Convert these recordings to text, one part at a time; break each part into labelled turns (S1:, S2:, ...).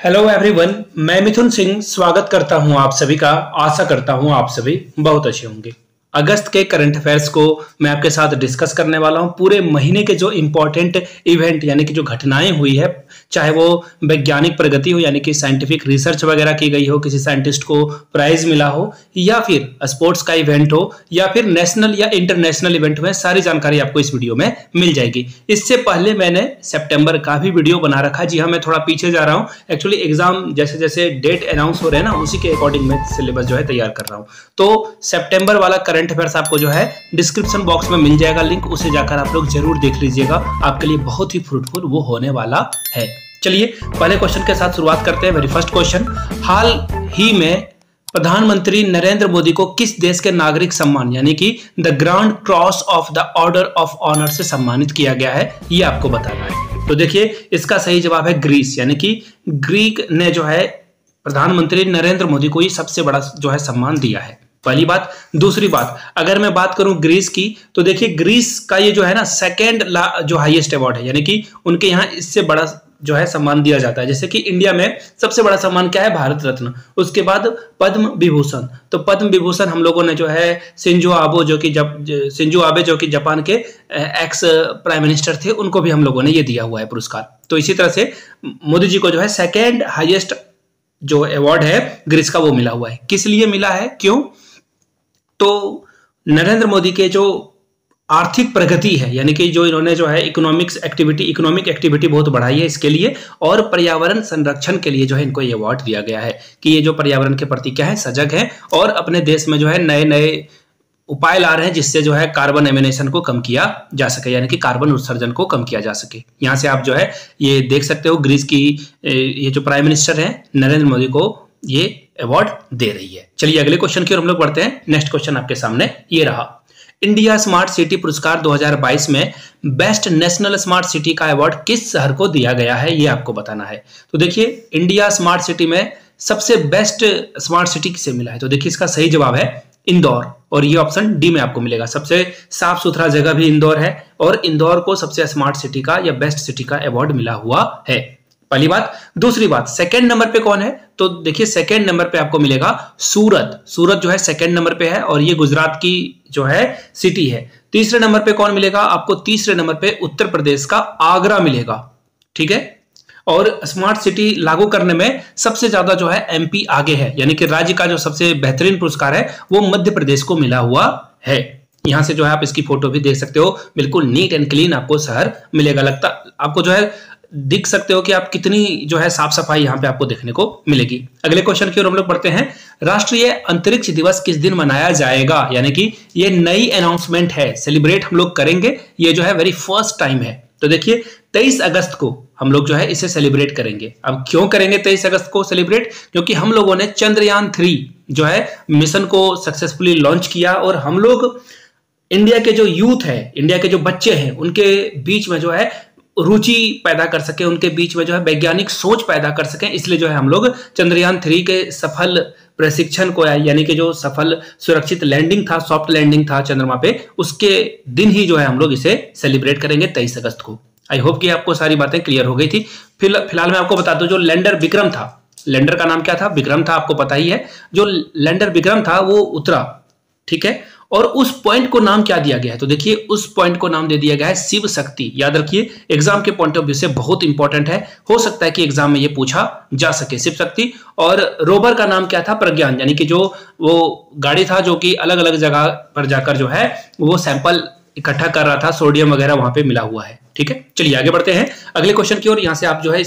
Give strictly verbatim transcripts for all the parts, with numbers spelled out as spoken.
S1: Hello everyone, मैं मिथुन सिंह स्वागत करता हूं आप सभी का। आशा करता हूं आप सभी बहुत अच्छे होंगे। अगस्त के करंट अफेयर्स को मैं आपके साथ डिस्कस करने वाला हूं। पूरे महीने के जो इंपॉर्टेंट इवेंट यानी कि जो घटनाएं हुई है, चाहे वो वैज्ञानिक प्रगति हो यानी कि साइंटिफिक रिसर्च वगैरह की गई हो, किसी साइंटिस्ट को प्राइज मिला हो, या फिर स्पोर्ट्स का इवेंट हो, या फिर नेशनल या इंटरनेशनल इवेंट हुए, सारी जानकारी आपको इस वीडियो में मिल जाएगी। इससे पहले मैंने सितंबर का भी वीडियो बना रखा है। जी हाँ, मैं थोड़ा पीछे जा रहा हूँ। एक्चुअली एग्जाम जैसे जैसे डेट अनाउंस हो रहे हैं ना, उसी के अकॉर्डिंग मैं सिलेबस जो है तैयार कर रहा हूँ। तो सितंबर वाला करंट अफेयर्स आपको जो है डिस्क्रिप्शन बॉक्स में मिल जाएगा लिंक, उसे जाकर आप लोग जरूर देख लीजिएगा। आपके लिए बहुत ही फ्रूटफुल वो होने वाला है। चलिए पहले क्वेश्चन के साथ शुरुआत करते हैं। वेरी फर्स्ट क्वेश्चन, हाल ही में प्रधानमंत्री नरेंद्र मोदी को किस देश के नागरिक सम्मान यानी कि the grand cross of the order of honour से सम्मानित किया गया है, ये आपको बताना है। तो देखिए इसका सही जवाब है ग्रीस, यानी कि ग्रीक ने जो है प्रधानमंत्री नरेंद्र मोदी को ये सबसे बड़ा जो है सम्मान दिया है। पहली बात। दूसरी बात, अगर मैं बात करूं ग्रीस की, तो देखिए ग्रीस का ये जो है ना सेकेंड जो हाईएस्ट अवार्ड है, यानी कि उनके यहाँ इससे बड़ा जो है सम्मान दिया जाता है। जैसे कि इंडिया में सबसे बड़ा सम्मान क्या है, भारत रत्न, उसके बाद पद्म विभूषण। तो पद्म विभूषण हम लोगों ने जो है शिंजो आबे जो कि शिंजो आबे जो कि जापान के एक्स प्राइम मिनिस्टर थे, उनको भी हम लोगों ने ये दिया हुआ है पुरस्कार। तो इसी तरह से मोदी जी को जो है सेकेंड हाईएस्ट जो अवार्ड है ग्रीस का वो मिला हुआ है। किस लिए मिला है, क्यों? तो नरेंद्र मोदी के जो आर्थिक प्रगति है, यानी कि जो इन्होंने जो है इकोनॉमिक्स एक्टिविटी इकोनॉमिक एक्टिविटी बहुत बढ़ाई है इसके लिए, और पर्यावरण संरक्षण के लिए जो है इनको ये अवार्ड दिया गया है कि ये जो पर्यावरण के प्रति क्या है, सजग है, और अपने देश में जो है नए नए उपाय ला रहे हैं जिससे जो है कार्बन एमिनेशन को कम किया जा सके, यानी कि कार्बन उत्सर्जन को कम किया जा सके। यहाँ से आप जो है ये देख सकते हो ग्रीस की ये जो प्राइम मिनिस्टर है नरेंद्र मोदी को ये अवार्ड दे रही है। चलिए अगले क्वेश्चन की ओर हम लोग बढ़ते हैं। नेक्स्ट क्वेश्चन आपके सामने ये रहा, इंडिया स्मार्ट सिटी पुरस्कार दो हज़ार बाईस में बेस्ट नेशनल स्मार्ट सिटी का अवार्ड किस शहर को दिया गया है, ये आपको बताना है। तो देखिए इंडिया स्मार्ट सिटी में सबसे बेस्ट स्मार्ट सिटी किसे मिला है, तो देखिए इसका सही जवाब है इंदौर, और ये ऑप्शन डी में आपको मिलेगा। सबसे साफ सुथरा जगह भी इंदौर है, और इंदौर को सबसे स्मार्ट सिटी का या बेस्ट सिटी का अवार्ड मिला हुआ है। पहली बात। दूसरी बात, सेकंड नंबर पे कौन है, तो देखिए सेकंड नंबर पे आपको मिलेगा सूरत। सूरत जो है सेकंड नंबर पे है, और ये गुजरात की जो है सिटी है। तीसरे नंबर पे कौन मिलेगा आपको, तीसरे नंबर पे उत्तर प्रदेश का आगरा मिलेगा। ठीक है, और स्मार्ट सिटी लागू करने में सबसे ज्यादा जो है एमपी आगे है, यानी कि राज्य का जो सबसे बेहतरीन पुरस्कार है वो मध्य प्रदेश को मिला हुआ है। यहां से जो है आप इसकी फोटो भी देख सकते हो, बिल्कुल नीट एंड क्लीन आपको शहर मिलेगा। लगता आपको जो है दिख सकते हो कि आप कितनी जो है साफ सफाई यहाँ पे आपको देखने को मिलेगी। अगले क्वेश्चन की ओर हम लोग बढ़ते हैं। राष्ट्रीय अंतरिक्ष दिवस किस दिन मनाया जाएगा, यानी कि ये नई अनाउंसमेंट है, सेलिब्रेट हम लोग करेंगे, ये जो है वेरी फर्स्ट टाइम है। तो देखिए तेईस अगस्त को हम लोग जो है इसे सेलिब्रेट करेंगे। अब क्यों करेंगे तेईस अगस्त को सेलिब्रेट, क्योंकि हम लोगों ने चंद्रयान थ्री जो है मिशन को सक्सेसफुली लॉन्च किया, और हम लोग इंडिया के जो यूथ है, इंडिया के जो बच्चे हैं, उनके बीच में जो है रुचि पैदा कर सके, उनके बीच में जो है वैज्ञानिक सोच पैदा कर सकें, इसलिए जो है हम लोग चंद्रयान थ्री के सफल प्रशिक्षण को, यानी कि जो सफल सुरक्षित लैंडिंग था, सॉफ्ट लैंडिंग था चंद्रमा पे, उसके दिन ही जो है हम लोग इसे सेलिब्रेट करेंगे तेईस अगस्त को। आई होप कि आपको सारी बातें क्लियर हो गई थी। फिलहाल मैं आपको बता दूं, जो लैंडर विक्रम था, लैंडर का नाम क्या था, विक्रम था, आपको पता ही है। जो लैंडर विक्रम था वो उतरा, ठीक है, और उस पॉइंट को नाम क्या दिया गया है, तो देखिए उस पॉइंट को नाम दे दिया गया है शिव शक्ति। याद रखिए एग्जाम के पॉइंट ऑफ व्यू से बहुत इंपॉर्टेंट है, हो सकता है कि एग्जाम में ये पूछा जा सके, शिव शक्ति। और रोवर का नाम क्या था, प्रज्ञान, यानी कि जो वो गाड़ी था जो कि अलग अलग जगह पर जाकर जो है वो सैंपल इकट्ठा कर रहा था, सोडियम वगैरह वहां पे मिला हुआ है। ठीक है, चलिए आगे बढ़ते हैं अगले क्वेश्चन की ओर। यहां से आप जो है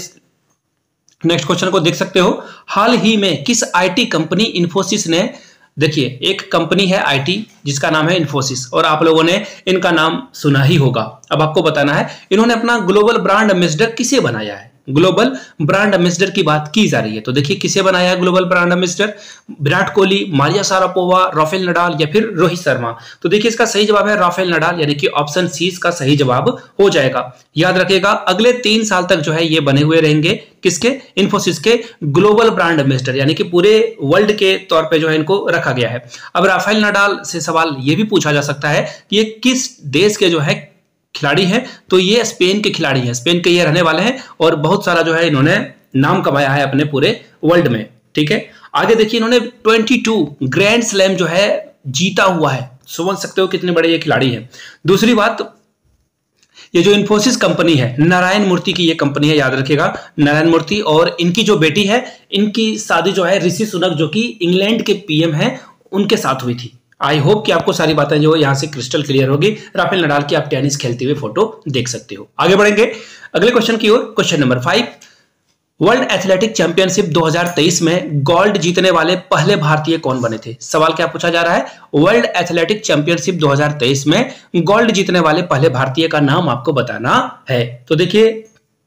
S1: नेक्स्ट क्वेश्चन को देख सकते हो। हाल ही में किस आईटी कंपनी इन्फोसिस ने, देखिए एक कंपनी है आईटी जिसका नाम है इन्फोसिस, और आप लोगों ने इनका नाम सुना ही होगा। अब आपको बताना है इन्होंने अपना ग्लोबल ब्रांड एम्बेसडर किसे बनाया है। ग्लोबल ब्रांड एम्बेसडर की बात की जा रही है, तो देखिए किसे बनाया है global brand ambassador, Virat Kohli, Maria Sharapova, Rafael Nadal या फिर रोहित शर्मा। तो देखिए इसका सही जवाब है राफेल नडाल, यानी कि ऑप्शन सी इसका सही जवाब हो जाएगा। याद रखिएगा अगले तीन साल तक जो है ये बने हुए रहेंगे, किसके, इन्फोसिस के ग्लोबल ब्रांड एम्बेसडर, यानी कि पूरे वर्ल्ड के तौर पे जो है इनको रखा गया है। अब राफेल नडाल से सवाल ये भी पूछा जा सकता है कि ये किस देश के जो है खिलाड़ी हैं, तो ये स्पेन के खिलाड़ी हैं, स्पेन के ये रहने वाले हैं, और बहुत सारा जो है इन्होंने नाम कमाया है अपने पूरे वर्ल्ड में। ठीक है, आगे देखिए इन्होंने बाईस ग्रैंड स्लैम जो है जीता हुआ है, समझ सकते हो कितने बड़े ये खिलाड़ी हैं। दूसरी बात, ये जो इन्फोसिस कंपनी है, नारायण मूर्ति की ये कंपनी है, याद रखिएगा नारायण मूर्ति, और इनकी जो बेटी है, इनकी शादी जो है ऋषि सुनक जो कि इंग्लैंड के पीएम हैं उनके साथ हुई थी। आई होप कि आपको सारी बातें जो यहाँ से क्रिस्टल क्लियर होगी। राफेल नडाल की आप टेनिस खेलते हुए फोटो देख सकते हो। आगे बढ़ेंगे अगले क्वेश्चन की ओर। Question number five, world athletic championship दो हज़ार तेईस में गोल्ड जीतने वाले पहले भारतीय कौन बने थे? सवाल क्या पूछा जा रहा है, वर्ल्ड एथलेटिक चैंपियनशिप दो हज़ार तेईस में गोल्ड जीतने वाले पहले भारतीय का नाम आपको बताना है। तो देखिए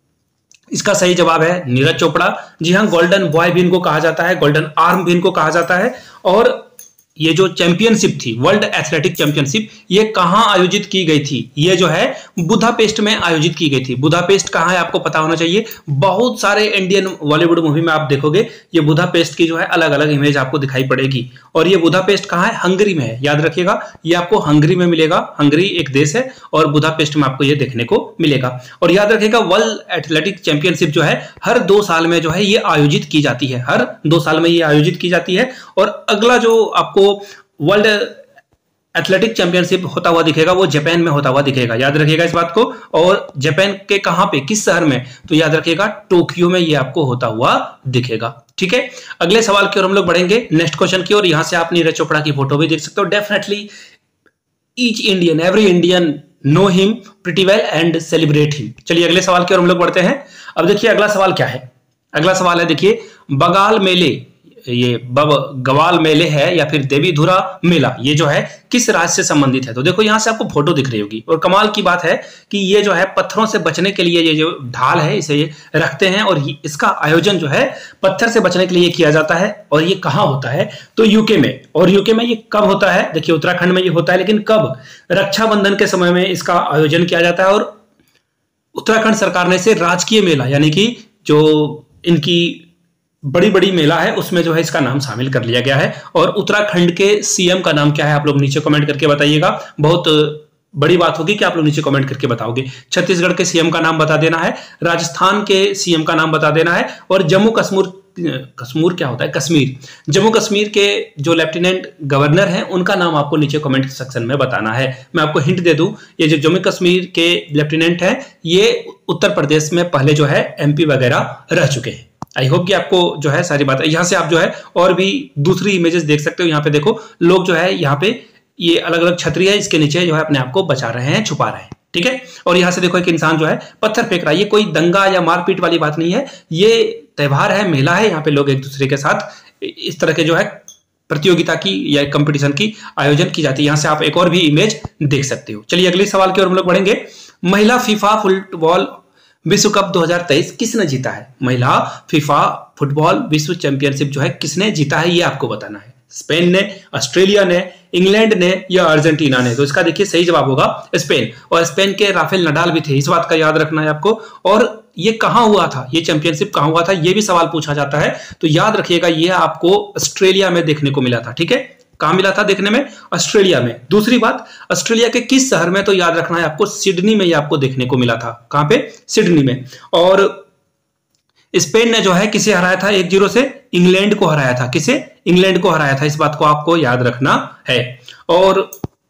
S1: इसका सही जवाब है नीरज चोपड़ा। जी हाँ, गोल्डन बॉय भी इनको कहा जाता है, गोल्डन आर्म भी इनको कहा जाता है। और ये जो चैंपियनशिप थी, वर्ल्ड एथलेटिक चैंपियनशिप, ये कहां आयोजित की गई थी? ये जो है बुदापेस्ट में आयोजित की गई थी। बुदापेस्ट कहां है आपको पता होना चाहिए। बहुत सारे इंडियन बॉलीवुड मूवी में आप देखोगे ये बुदापेस्ट की जो है अलग अलग इमेज आपको दिखाई पड़ेगी। और ये बुदापेस्ट कहां है? हंगरी में है, याद रखिएगा ये आपको हंगरी में मिलेगा। हंगरी एक देश है और बुदापेस्ट में आपको ये देखने को मिलेगा। और याद रखिएगा वर्ल्ड एथलेटिक चैंपियनशिप जो है हर दो साल में जो है ये आयोजित की जाती है, हर दो साल में ये आयोजित की जाती है। और अगला जो आपको वर्ल्ड एथलेटिक चैंपियनशिप होता हुआ दिखेगा वो जापान में होता हुआ दिखेगा, याद रखिएगा इस बात को। और जापान के कहां पे, किस शहर में? तो याद रखिएगा टोक्यो में ये आपको होता हुआ दिखेगा। ठीक है, अगले सवाल की ओर हम लोग बढ़ेंगे, नेक्स्ट क्वेश्चन की ओर। यहां से आप नीरज चोपड़ा की फोटो भी देख सकते हो। Definitely each Indian, every Indian know him pretty well and celebrate him. चलिए अगले सवाल की ओर हम लोग बढ़ते हैं। अब देखिए अगला सवाल क्या है। अगला सवाल है देखिए, बगाल मेले, ये बब गवाल मेले है या फिर देवीधुरा मेला, ये जो है किस राज्य से संबंधित है? तो देखो यहां से आपको फोटो दिख रही होगी। और कमाल की बात है कि ये जो है पत्थरों से बचने के लिए ये जो ढाल है इसे ये रखते हैं और इसका आयोजन जो है पत्थर से बचने के लिए किया जाता है। और ये कहां होता है? तो यूके में। और यूके में ये कब होता है? देखिए उत्तराखंड में ये होता है, लेकिन कब? रक्षाबंधन के समय में इसका आयोजन किया जाता है। और उत्तराखंड सरकार ने इसे राजकीय मेला, यानी कि जो इनकी बड़ी बड़ी मेला है उसमें जो है इसका नाम शामिल कर लिया गया है। और उत्तराखंड के सीएम का नाम क्या है आप लोग नीचे कमेंट करके बताइएगा। बहुत बड़ी बात होगी कि आप लोग नीचे कमेंट करके बताओगे। छत्तीसगढ़ के सीएम का नाम बता देना है, राजस्थान के सीएम का नाम बता देना है, और जम्मू कश्मीर, कश्मीर क्या होता है? कश्मीर, जम्मू कश्मीर के जो लेफ्टिनेंट गवर्नर हैं उनका नाम आपको नीचे कमेंट सेक्शन में बताना है। मैं आपको हिंट दे दूं, ये जो जम्मू कश्मीर के लेफ्टिनेंट हैं ये उत्तर प्रदेश में पहले जो है एमपी वगैरह रह चुके हैं। आई होप कि आपको जो है सारी बात, यहाँ से आप जो है और भी दूसरी इमेजेस देख सकते हो। यहाँ पे देखो लोग जो है यहाँ पे ये अलग अलग छतरी है, इसके नीचे जो है अपने आप को बचा रहे हैं, छुपा रहे हैं। ठीक है, और यहाँ से देखो एक इंसान जो है पत्थर फेंक रहा है। ये कोई दंगा या मारपीट वाली बात नहीं है, ये त्योहार है, मेला है। यहाँ पे लोग एक दूसरे के साथ इस तरह के जो है प्रतियोगिता की या कंपटीशन की आयोजन की जाती है। यहाँ से आप एक और भी इमेज देख सकते हो। चलिए अगले सवाल की ओर हम लोग बढ़ेंगे। महिला फीफा फुटबॉल विश्व कप दो हज़ार तेईस किसने जीता है? महिला फीफा फुटबॉल विश्व चैंपियनशिप जो है किसने जीता है ये आपको बताना है। स्पेन ने, ऑस्ट्रेलिया ने, इंग्लैंड ने या अर्जेंटीना ने? तो इसका देखिए सही जवाब होगा स्पेन। और स्पेन के राफेल नडाल भी थे, इस बात का याद रखना है आपको। और ये कहां हुआ था, ये चैंपियनशिप कहां हुआ था, ये भी सवाल पूछा जाता है। तो याद रखिएगा ये आपको ऑस्ट्रेलिया में देखने को मिला था। ठीक है, कहां मिला था देखने में? ऑस्ट्रेलिया में। दूसरी बात, ऑस्ट्रेलिया के किस शहर में? तो याद रखना है आपको सिडनी में ये आपको देखने को मिला था। कहां पे? सिडनी में। और स्पेन ने जो है किसे हराया था? एक जीरो से इंग्लैंड को हराया था। किसे? इंग्लैंड को हराया था। इस बात को आपको याद रखना है। और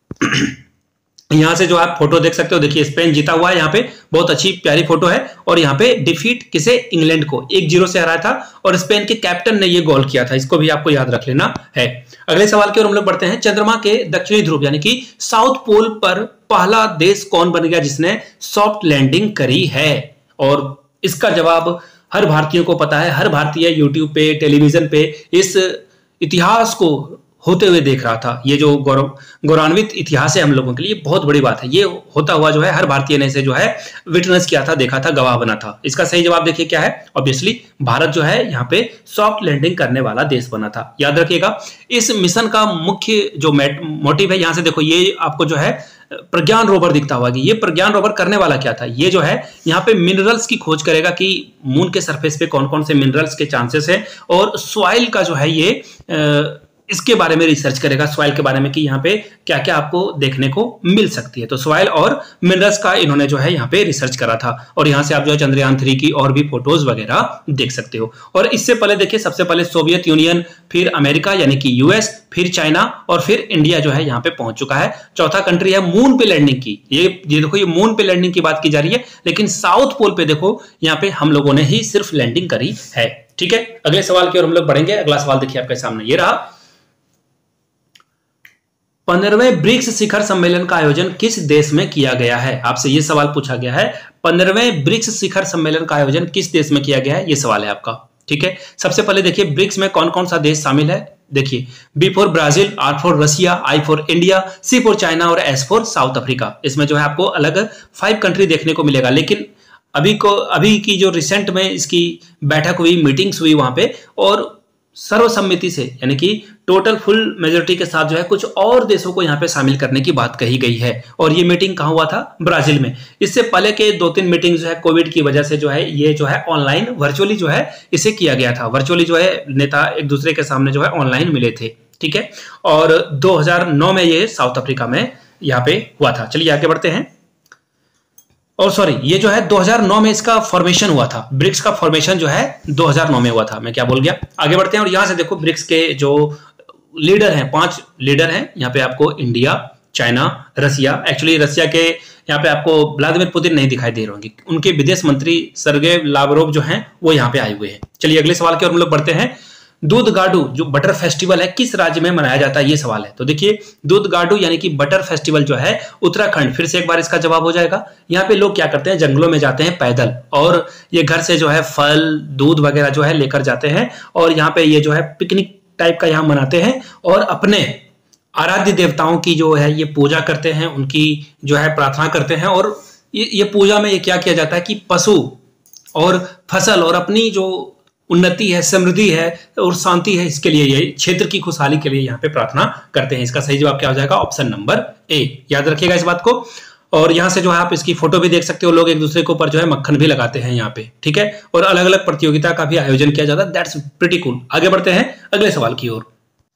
S1: यहां से जो आप फोटो देख सकते हो, देखिए स्पेन जीता हुआ है, यहाँ पे बहुत अच्छी प्यारी फोटो है। और यहाँ पे डिफीट किसे? इंग्लैंड को एक जीरो से हराया था और स्पेन के कैप्टन ने ये गोल किया था। इसको भी आपको याद रख लेना है। अगले सवाल की ओर हम लोग बढ़ते हैं। चंद्रमा के दक्षिणी ध्रुव यानी कि साउथ पोल पर पहला देश कौन बन गया जिसने सॉफ्ट लैंडिंग करी है? और इसका जवाब हर भारतीय को पता है। हर भारतीय यूट्यूब पे, टेलीविजन पे इस इतिहास को होते हुए देख रहा था। ये जो गौरव गौरवान्वित इतिहास है हम लोगों के लिए बहुत बड़ी बात है। ये होता हुआ जो है हर भारतीय ने इसे जो है विटनेस किया था, देखा था, गवाह बना था। इसका सही जवाब देखिए क्या है? ऑब्वियसली भारत जो है यहाँ पे सॉफ्ट लैंडिंग करने वाला देश बना था। याद रखिएगा इस मिशन का मुख्य जो मोटिव है, यहाँ से देखो ये आपको जो है प्रज्ञान रोवर दिखता हुआ कि ये प्रज्ञान रोवर करने वाला क्या था? ये जो है यहाँ पे मिनरल्स की खोज करेगा कि मून के सरफेस पे कौन कौन से मिनरल्स के चांसेस है। और सॉइल का जो है ये इसके बारे में रिसर्च करेगा, सॉइल के बारे में कि यहाँ पे क्या क्या आपको देखने को मिल सकती है। तो सॉइल और मिनरल्स का इन्होंने जो है यहाँ पे रिसर्च करा था, और यहाँ से आप जो है चंद्रयान थ्री की और भी फोटोज वगैरह देख सकते हो। और इससे पहले देखिए, सबसे पहले सोवियत यूनियन, फिर अमेरिका यानी कि यूएस, फिर चाइना, और फिर इंडिया जो है यहाँ पे पहुंच चुका है। चौथा कंट्री है मून पे लैंडिंग की। ये ये देखो, ये मून पे लैंडिंग की बात की जा रही है, लेकिन साउथ पोल पे देखो यहाँ पे हम लोगों ने ही सिर्फ लैंडिंग करी है। ठीक है, अगले सवाल की ओर हम लोग बढ़ेंगे। अगला सवाल देखिए आपके सामने, ये रहा। पंद्रहवें ब्रिक्स शिखर सम्मेलन का आयोजन किस देश में किया गया है? आपसे यह सवाल पूछा गया है, पंद्रहवें ब्रिक्स शिखर सम्मेलन का आयोजन किस देश में किया गया है, यह सवाल है आपका। ठीक है, सबसे पहले देखिए ब्रिक्स में कौन कौन सा देश शामिल है। देखिए, B for Brazil, R for Russia, I for India, C for China और एस फॉर साउथ अफ्रीका। इसमें जो है आपको अलग फाइव कंट्री देखने को मिलेगा, लेकिन अभी को अभी की जो रिसेंट में इसकी बैठक हुई, मीटिंग्स हुई वहां पे, और सर्वसम्मति से यानी कि टोटल फुल मेजोरिटी के साथ जो है कुछ और देशों को यहाँ पे शामिल करने की बात कही गई है। और ये मीटिंग कहाँ हुआ था? ब्राजील में। इससे पहले के दो तीन मीटिंग जो है कोविड की वजह से जो है ये जो है ऑनलाइन वर्चुअली जो है इसे किया गया था। वर्चुअली जो है नेता एक दूसरे के सामने जो है ऑनलाइन मिले थे। ठीक है, और दो हजार नौ में ये साउथ अफ्रीका में यहाँ पे हुआ था। चलिए आगे बढ़ते हैं। और सॉरी, ये जो है दो हजार नौ में इसका फॉर्मेशन हुआ था। ब्रिक्स का फॉर्मेशन जो है दो हजार नौ में हुआ था। मैं क्या बोल गया, आगे बढ़ते हैं। और यहां से देखो ब्रिक्स के जो लीडर हैं, पांच लीडर हैं यहाँ पे आपको, India, China, Russia. Actually Russia के यहाँ पे आपको व्लादिमीर पुतिन नहीं दिखाई दे रहे होंगे, उनके विदेश मंत्री सर्गे लावरोव जो हैं वो यहाँ पे आए हुए हैं। चलिए अगले सवाल की ओर हम लोग बढ़ते हैं। दूध गाडू जो बटर फेस्टिवल है किस राज्य में मनाया जाता है, ये सवाल है। तो देखिए, दूध गाडू यानी कि बटर फेस्टिवल जो है उत्तराखंड। फिर से एक बार इसका जवाब हो जाएगा। यहाँ पे लोग क्या करते हैं, जंगलों में जाते हैं पैदल, और ये घर से जो है फल, दूध वगैरह जो है लेकर जाते हैं, और यहाँ पे ये जो है पिकनिक टाइप का यहाँ मनाते हैं, और अपने आराध्य देवताओं की जो है ये पूजा करते हैं, उनकी जो है प्रार्थना करते हैं। और ये, ये पूजा में ये क्या किया जाता है कि पशु और फसल और अपनी जो उन्नति है, समृद्धि है और शांति है, इसके लिए, ये क्षेत्र की खुशहाली के लिए यहाँ पे प्रार्थना करते हैं। इसका सही जवाब क्या हो जाएगा? Option number A. याद रखिएगा इस बात को। और यहाँ से जो है आप इसकी फोटो भी देख सकते हो, लोग एक दूसरे के ऊपर जो है मक्खन भी लगाते हैं यहाँ पे। ठीक है, और अलग अलग प्रतियोगिता का भी आयोजन किया जाता है। That's pretty cool. आगे बढ़ते हैं अगले सवाल की ओर।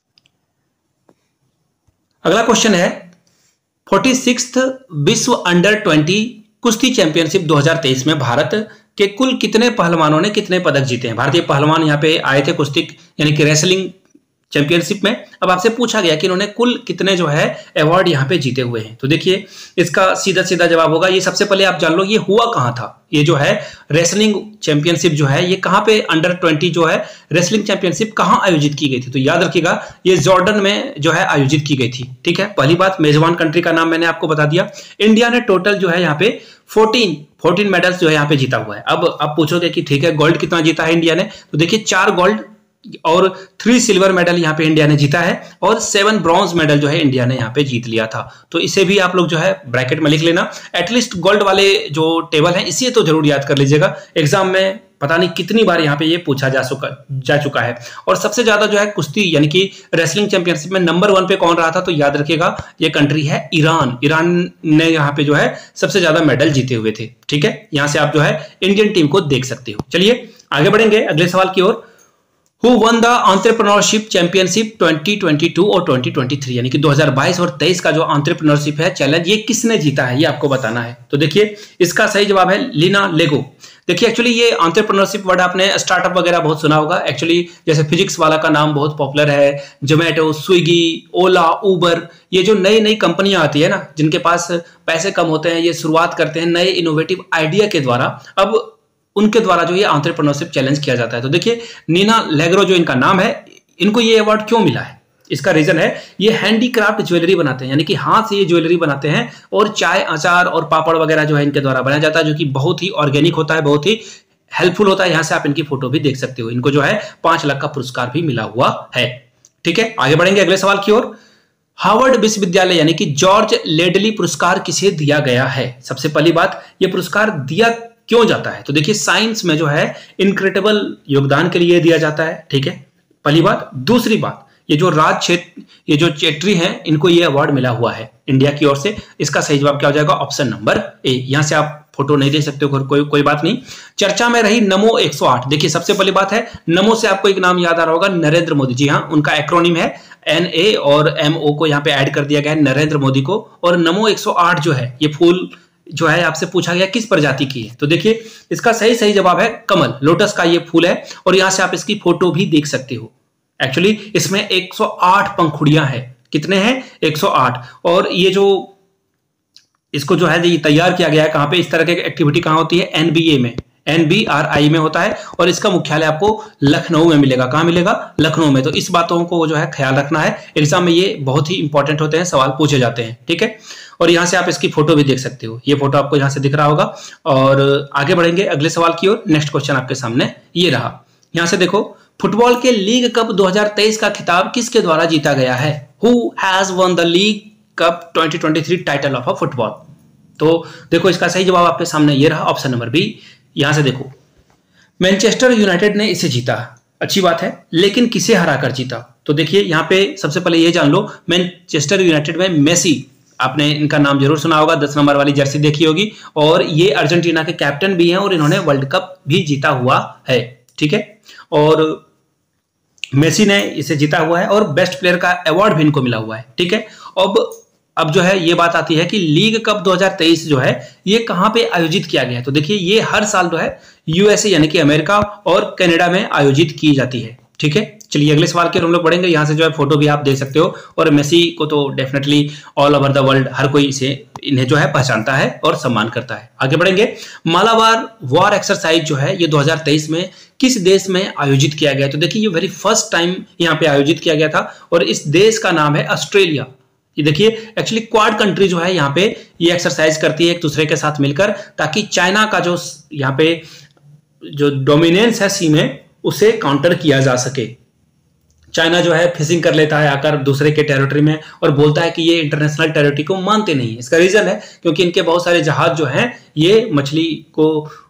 S1: अगला क्वेश्चन है, फोर्टी सिक्स्थ विश्व अंडर ट्वेंटी कुश्ती चैंपियनशिप दो हजार तेईस में भारत कि कुल कितने पहलवानों ने कितने पदक जीते हैं। भारतीय पहलवान यहाँ पे आए थे कुश्ती यानी कि रेसलिंग चैंपियनशिप में। अब आपसे पूछा गया कि इन्होंने कुल कितने जो है अवार्ड यहाँ पे जीते हुए हैं। तो देखिए, इसका सीधा सीधा जवाब होगा, ये सबसे पहले आप जान लो ये हुआ कहाँ था। ये जो है रेसलिंग चैंपियनशिप जो है ये कहाँ पे, अंडर ट्वेंटी जो है रेसलिंग चैंपियनशिप कहाँ आयोजित की गई थी? तो याद रखिएगा, ये जॉर्डन में जो है आयोजित की गई थी। ठीक है, पहली बात, मेजबान कंट्री का नाम मैंने आपको बता दिया। इंडिया ने टोटल जो है यहाँ पे फोर्टीन फोर्टीन मेडल्स जो है यहाँ पे जीता हुआ है। अब आप पूछोगे कि ठीक है, गोल्ड कितना जीता है इंडिया ने? तो देखिए, चार गोल्ड और थ्री सिल्वर मेडल यहाँ पे इंडिया ने जीता है, और सेवन ब्रॉन्ज मेडल जो है इंडिया ने यहाँ पे जीत लिया था। तो इसे भी आप लोग जो है ब्रैकेट में लिख लेना। एटलीस्ट गोल्ड वाले जो टेबल है इसे तो जरूर याद कर लीजिएगा, एग्जाम में पता नहीं कितनी बार यहाँ पे ये पूछा जा चुका जा चुका है। और सबसे ज्यादा जो है कुश्ती यानी कि रेसलिंग चैंपियनशिप में नंबर वन पे कौन रहा था? तो याद रखिएगा, ये कंट्री है ईरान। ईरान ने यहाँ पे जो है सबसे ज्यादा मेडल जीते हुए थे। ठीक है, यहाँ से आप जो है इंडियन टीम को देख सकते हो। चलिए आगे बढ़ेंगे अगले सवाल की ओर। Who won the entrepreneurship championship twenty twenty two और ट्वेंटी ट्वेंटी थ्री यानी कि दो हजार बाईस और तेईस का जो एंटरप्रेन्योरशिप है चैलेंज, ये किसने जीता है, ये आपको बताना है। तो देखिए, इसका सही जवाब है लीना लेगो। देखिए, एक्चुअली ये एंटरप्रेन्योरशिप वर्ड आपने स्टार्टअप वगैरह बहुत सुना होगा। एक्चुअली जैसे फिजिक्स वाला का नाम बहुत पॉपुलर है, जोमेटो, स्विगी, ओला, उबर, ये जो नई नई कंपनियां आती है ना, जिनके पास पैसे कम होते हैं, ये शुरुआत करते हैं नए इनोवेटिव आइडिया के द्वारा। अब उनके द्वारा जो ये एंटरप्रेन्योरशिप चैलेंज किया जाता है। तो देखिए, नीना लेग्रो जो इनका नाम है, इनको ये अवार्ड क्यों मिला है? इसका रीजन है, ये हैंडीक्राफ्ट ज्वेलरी बनाते हैं, यानी कि हाथ से ये ज्वेलरी बनाते हैं, और चाय, अचार और पापड़ वगैरह जो है इनके द्वारा बनाया जाता है, जो कि बहुत ही ऑर्गेनिक होता है, बहुत ही हेल्पफुल होता है। यहाँ से आप इनकी फोटो भी देख सकते हो। इनको जो है पांच लाख का पुरस्कार भी मिला हुआ है। ठीक है, आगे बढ़ेंगे अगले सवाल की ओर। हार्वर्ड विश्वविद्यालय यानी कि जॉर्ज लेडली पुरस्कार किसे दिया गया है? सबसे पहली बात, ये पुरस्कार दिया क्यों जाता है? तो देखिए, साइंस में जो है इनक्रेडिबल योगदान के लिए दिया जाता है। ठीक है, पहली बात। दूसरी बात, ये जो राज क्षेत्र, ये जो चेट्री हैं, इनको ये अवार्ड मिला हुआ है इंडिया की ओर से। इसका सही जवाब क्या हो जाएगा? Option number A. यहां से आप फोटो नहीं दे सकते हो, कोई कोई बात नहीं। चर्चा में रही नमो एक सौ आठ। देखिए, सबसे पहली बात है, नमो से आपको एक नाम याद आ रहा होगा, नरेंद्र मोदी। जी हाँ, उनका एक्रोनिम है एन ए और एम ओ को यहाँ पे ऐड कर दिया गया है, नरेंद्र मोदी को। और नमो एक सौ आठ जो है ये फूल जो है आपसे पूछा गया किस प्रजाति की है, तो देखिए इसका सही सही जवाब है कमल, लोटस का ये फूल है। और यहां से आप इसकी फोटो भी देख सकते हो। एक्चुअली इसमें एक सौ आठ पंखुड़ियां हैं। कितने हैं? एक सौ आठ। और ये जो इसको जो है ये तैयार किया गया है कहां पे, इस तरह की एक्टिविटी कहां होती है? एन बी ए में, एन बी आर आई में होता है। और इसका मुख्यालय आपको लखनऊ में मिलेगा। कहां मिलेगा? लखनऊ में। तो इस बातों को जो है ख्याल रखना है, एग्जाम में ये बहुत ही इंपॉर्टेंट होते हैं, सवाल पूछे जाते हैं। ठीक है, और यहां से आप इसकी फोटो भी देख सकते हो। ये फोटो आपको यहां से दिख रहा होगा। और आगे बढ़ेंगे अगले सवाल की ओर। नेक्स्ट क्वेश्चन आपके सामने ये रहा। यहां से देखो, फुटबॉल के लीग कप दो हज़ार तेईस का खिताब किसके द्वारा जीता गया है? Who has won the league cup twenty twenty three title of a football? तो देखो इसका सही जवाब आपके सामने ये रहा, ऑप्शन नंबर बी। यहां से देखो, मैनचेस्टर यूनाइटेड ने इसे जीता, अच्छी बात है, लेकिन किसे हराकर जीता? तो देखिए यहां पे सबसे पहले ये जान लो, मैनचेस्टर यूनाइटेड में मेसी, आपने इनका नाम जरूर सुना होगा, दस नंबर वाली जर्सी देखी होगी। और ये अर्जेंटीना के कैप्टन भी हैं और इन्होंने वर्ल्ड कप भी जीता हुआ है। ठीक है, और मेसी ने इसे जीता हुआ है और बेस्ट प्लेयर का अवार्ड भी इनको मिला हुआ है। ठीक है, अब अब जो है ये बात आती है कि लीग कप दो हज़ार तेईस जो है ये कहां पे आयोजित किया गया है? तो देखिए ये हर साल जो है यूएसए यानी कि अमेरिका और कनाडा में आयोजित की जाती है। ठीक है, चलिए अगले सवाल के हम लोग पढ़ेंगे। यहां से जो है फोटो भी आप देख सकते हो। और मेसी को तो definitely all over the world हर कोई इसे इन्हें जो है पहचानता है और सम्मान करता है। आगे बढ़ेंगे। मालाबार वॉर एक्सरसाइज जो है ये दो हज़ार तेईस में किस देश में आयोजित किया गया? तो देखिए ये वेरी फर्स्ट टाइम यहाँ पे आयोजित किया गया था और इस देश का नाम है ऑस्ट्रेलिया। ये देखिए एक्चुअली क्वाड कंट्री जो है यहाँ पे ये एक्सरसाइज करती है एक दूसरे के साथ मिलकर, ताकि चाइना का जो यहाँ पे जो डोमिनेंस है सी में उसे काउंटर किया जा सके। चाइना जो है फिशिंग कर लेता है आकर दूसरे के टेरिटरी में और बोलता है कि ये इंटरनेशनल टेरिटरी को मानते नहीं है। इसका रीजन है क्योंकि इनके बहुत सारे जहाज जो हैं ये मछली को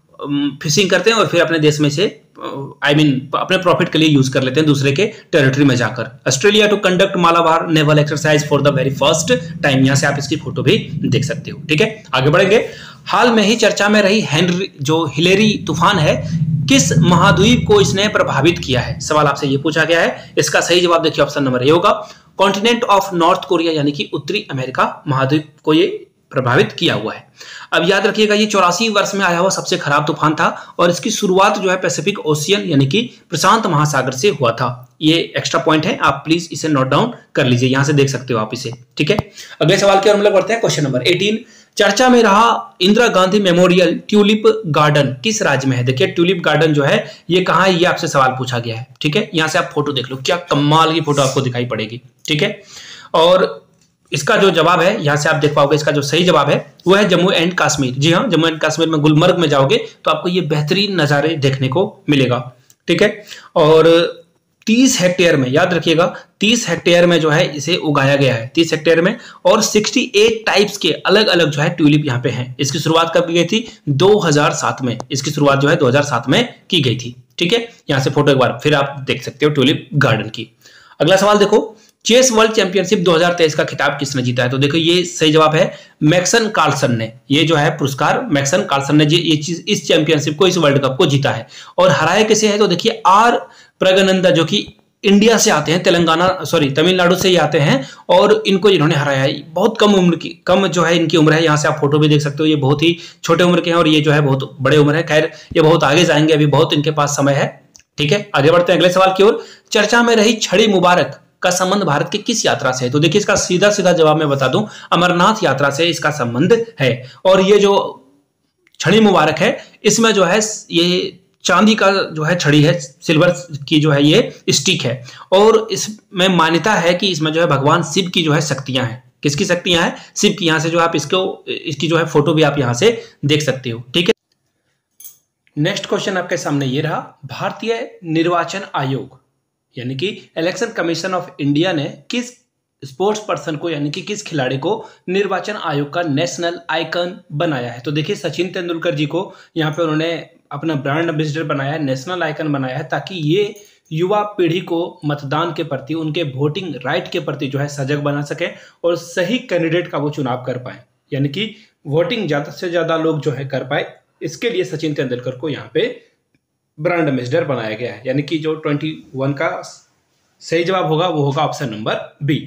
S1: फिशिंग करते हैं और फिर अपने देश में से आई I मीन mean, अपने प्रॉफिट के लिए यूज कर लेते हैं दूसरे के टेरिटरी में जाकर। Australia to conduct Malabar naval exercise for the very first time. यहां से आप इसकी फोटो भी देख सकते हो। ठीक है, आगे बढ़ेंगे। हाल में ही चर्चा में रही हेनरी जो हिलेरी तूफान है किस महाद्वीप को इसने प्रभावित किया है? सवाल आपसे ये पूछा गया है। इसका सही जवाब देखिए ऑप्शन नंबर ए होगा, कॉन्टिनेंट ऑफ नॉर्थ कोरिया यानी कि उत्तरी अमेरिका महाद्वीप को ये प्रभावित किया हुआ है। अब याद रखिएगा ये चौरासी वर्ष में आया हुआ सबसे खराब तूफान था और इसकी शुरुआत जो है पैसिफिक ओशियन यानी कि प्रशांत महासागर से हुआ था। ये एक्स्ट्रा पॉइंट है, आप प्लीज इसे नोट डाउन कर लीजिए, यहां से देख सकते हो आप इसे। ठीक है, अगले सवाल की ओर हम लोग बढ़ते हैं। क्वेश्चन नंबर अठारह, चर्चा में रहा Indira Gandhi memorial tulip garden किस राज्य में है? देखिए ट्यूलिप गार्डन जो है ये कहां है, ये आपसे सवाल पूछा गया है। ठीक है, यहां से आप फोटो देख लो, क्या कमाल की फोटो आपको दिखाई पड़ेगी। ठीक है, और इसका जो जवाब है यहां से आप देख पाओगे, इसका जो सही जवाब है वो है जम्मू एंड कश्मीर। जी हाँ, जम्मू एंड कश्मीर में गुलमर्ग में जाओगे तो आपको ये बेहतरीन नजारे देखने को मिलेगा। ठीक है, और तीस हेक्टेयर में, याद रखिएगा तीस हेक्टेयर में जो है इसे उगाया गया है, तीस हेक्टेयर में, और अड़सठ टाइप्स के अलग अलग जो है ट्यूलिप यहाँ पे हैं। इसकी शुरुआत कब की गई थी? दो हज़ार सात में। इसकी शुरुआत जो है दो हज़ार सात में की गई थी। ठीक है, यहां से फोटो एक बार फिर आप देख सकते हो ट्यूलिप गार्डन की। अगला सवाल देखो, चेस वर्ल्ड चैंपियनशिप दो हज़ार तेईस का खिताब किसने जीता है? तो देखो ये सही जवाब है मैक्सन कार्लसन ने। ये जो है पुरस्कार मैक्सन कार्लसन ने ये चीज इस चैंपियनशिप को, इस वर्ल्ड कप को जीता है। और हराए किसे है? तो देखिए आर प्रगनंदा जो कि इंडिया से आते हैं, तेलंगाना सॉरी तमिलनाडु से ही आते हैं और इनको इन्होंने हराया है। बहुत कम उम्र की, कम जो है इनकी उम्र है। यहाँ से आप फोटो भी देख सकते हो, ये बहुत ही छोटे उम्र के हैं और ये जो है बहुत बड़े उम्र है। खैर ये बहुत आगे जाएंगे, अभी बहुत इनके पास समय है। ठीक है, आगे बढ़ते हैं अगले सवाल की ओर। चर्चा में रही छड़ी मुबारक का संबंध भारत की किस यात्रा से है? तो देखिए इसका सीधा सीधा जवाब मैं बता दूं, अमरनाथ यात्रा से इसका संबंध है। और ये जो छड़ी मुबारक है इसमें जो है ये चांदी का जो है छड़ी है, सिल्वर की जो है ये स्टिक है। और इसमें मान्यता है कि इसमें जो है भगवान शिव की जो है शक्तियां हैं। किसकी शक्तियां हैं? शिव की। यहां से जो आप इसको इसकी जो है फोटो भी आप यहां से देख सकते हो। ठीक है, नेक्स्ट क्वेश्चन आपके सामने ये रहा, भारतीय निर्वाचन आयोग यानी कि इलेक्शन कमीशन ऑफ इंडिया ने किस स्पोर्ट्स पर्सन को यानी कि किस खिलाड़ी को निर्वाचन आयोग का नेशनल आइकन बनाया है? तो देखिए सचिन तेंदुलकर जी को यहाँ पे उन्होंने अपना ब्रांड एम्बेसडर बनाया है, नेशनल आइकन बनाया है, ताकि ये युवा पीढ़ी को मतदान के प्रति, उनके वोटिंग राइट के प्रति जो है सजग बना सके और सही कैंडिडेट का वो चुनाव कर पाए, यानी कि वोटिंग ज्यादा से ज्यादा लोग जो है कर पाए। इसके लिए सचिन तेंदुलकर को यहाँ पे ब्रांड एम्बेसडर बनाया गया है, यानी कि जो इक्कीस का सही जवाब होगा वो होगा ऑप्शन नंबर बी।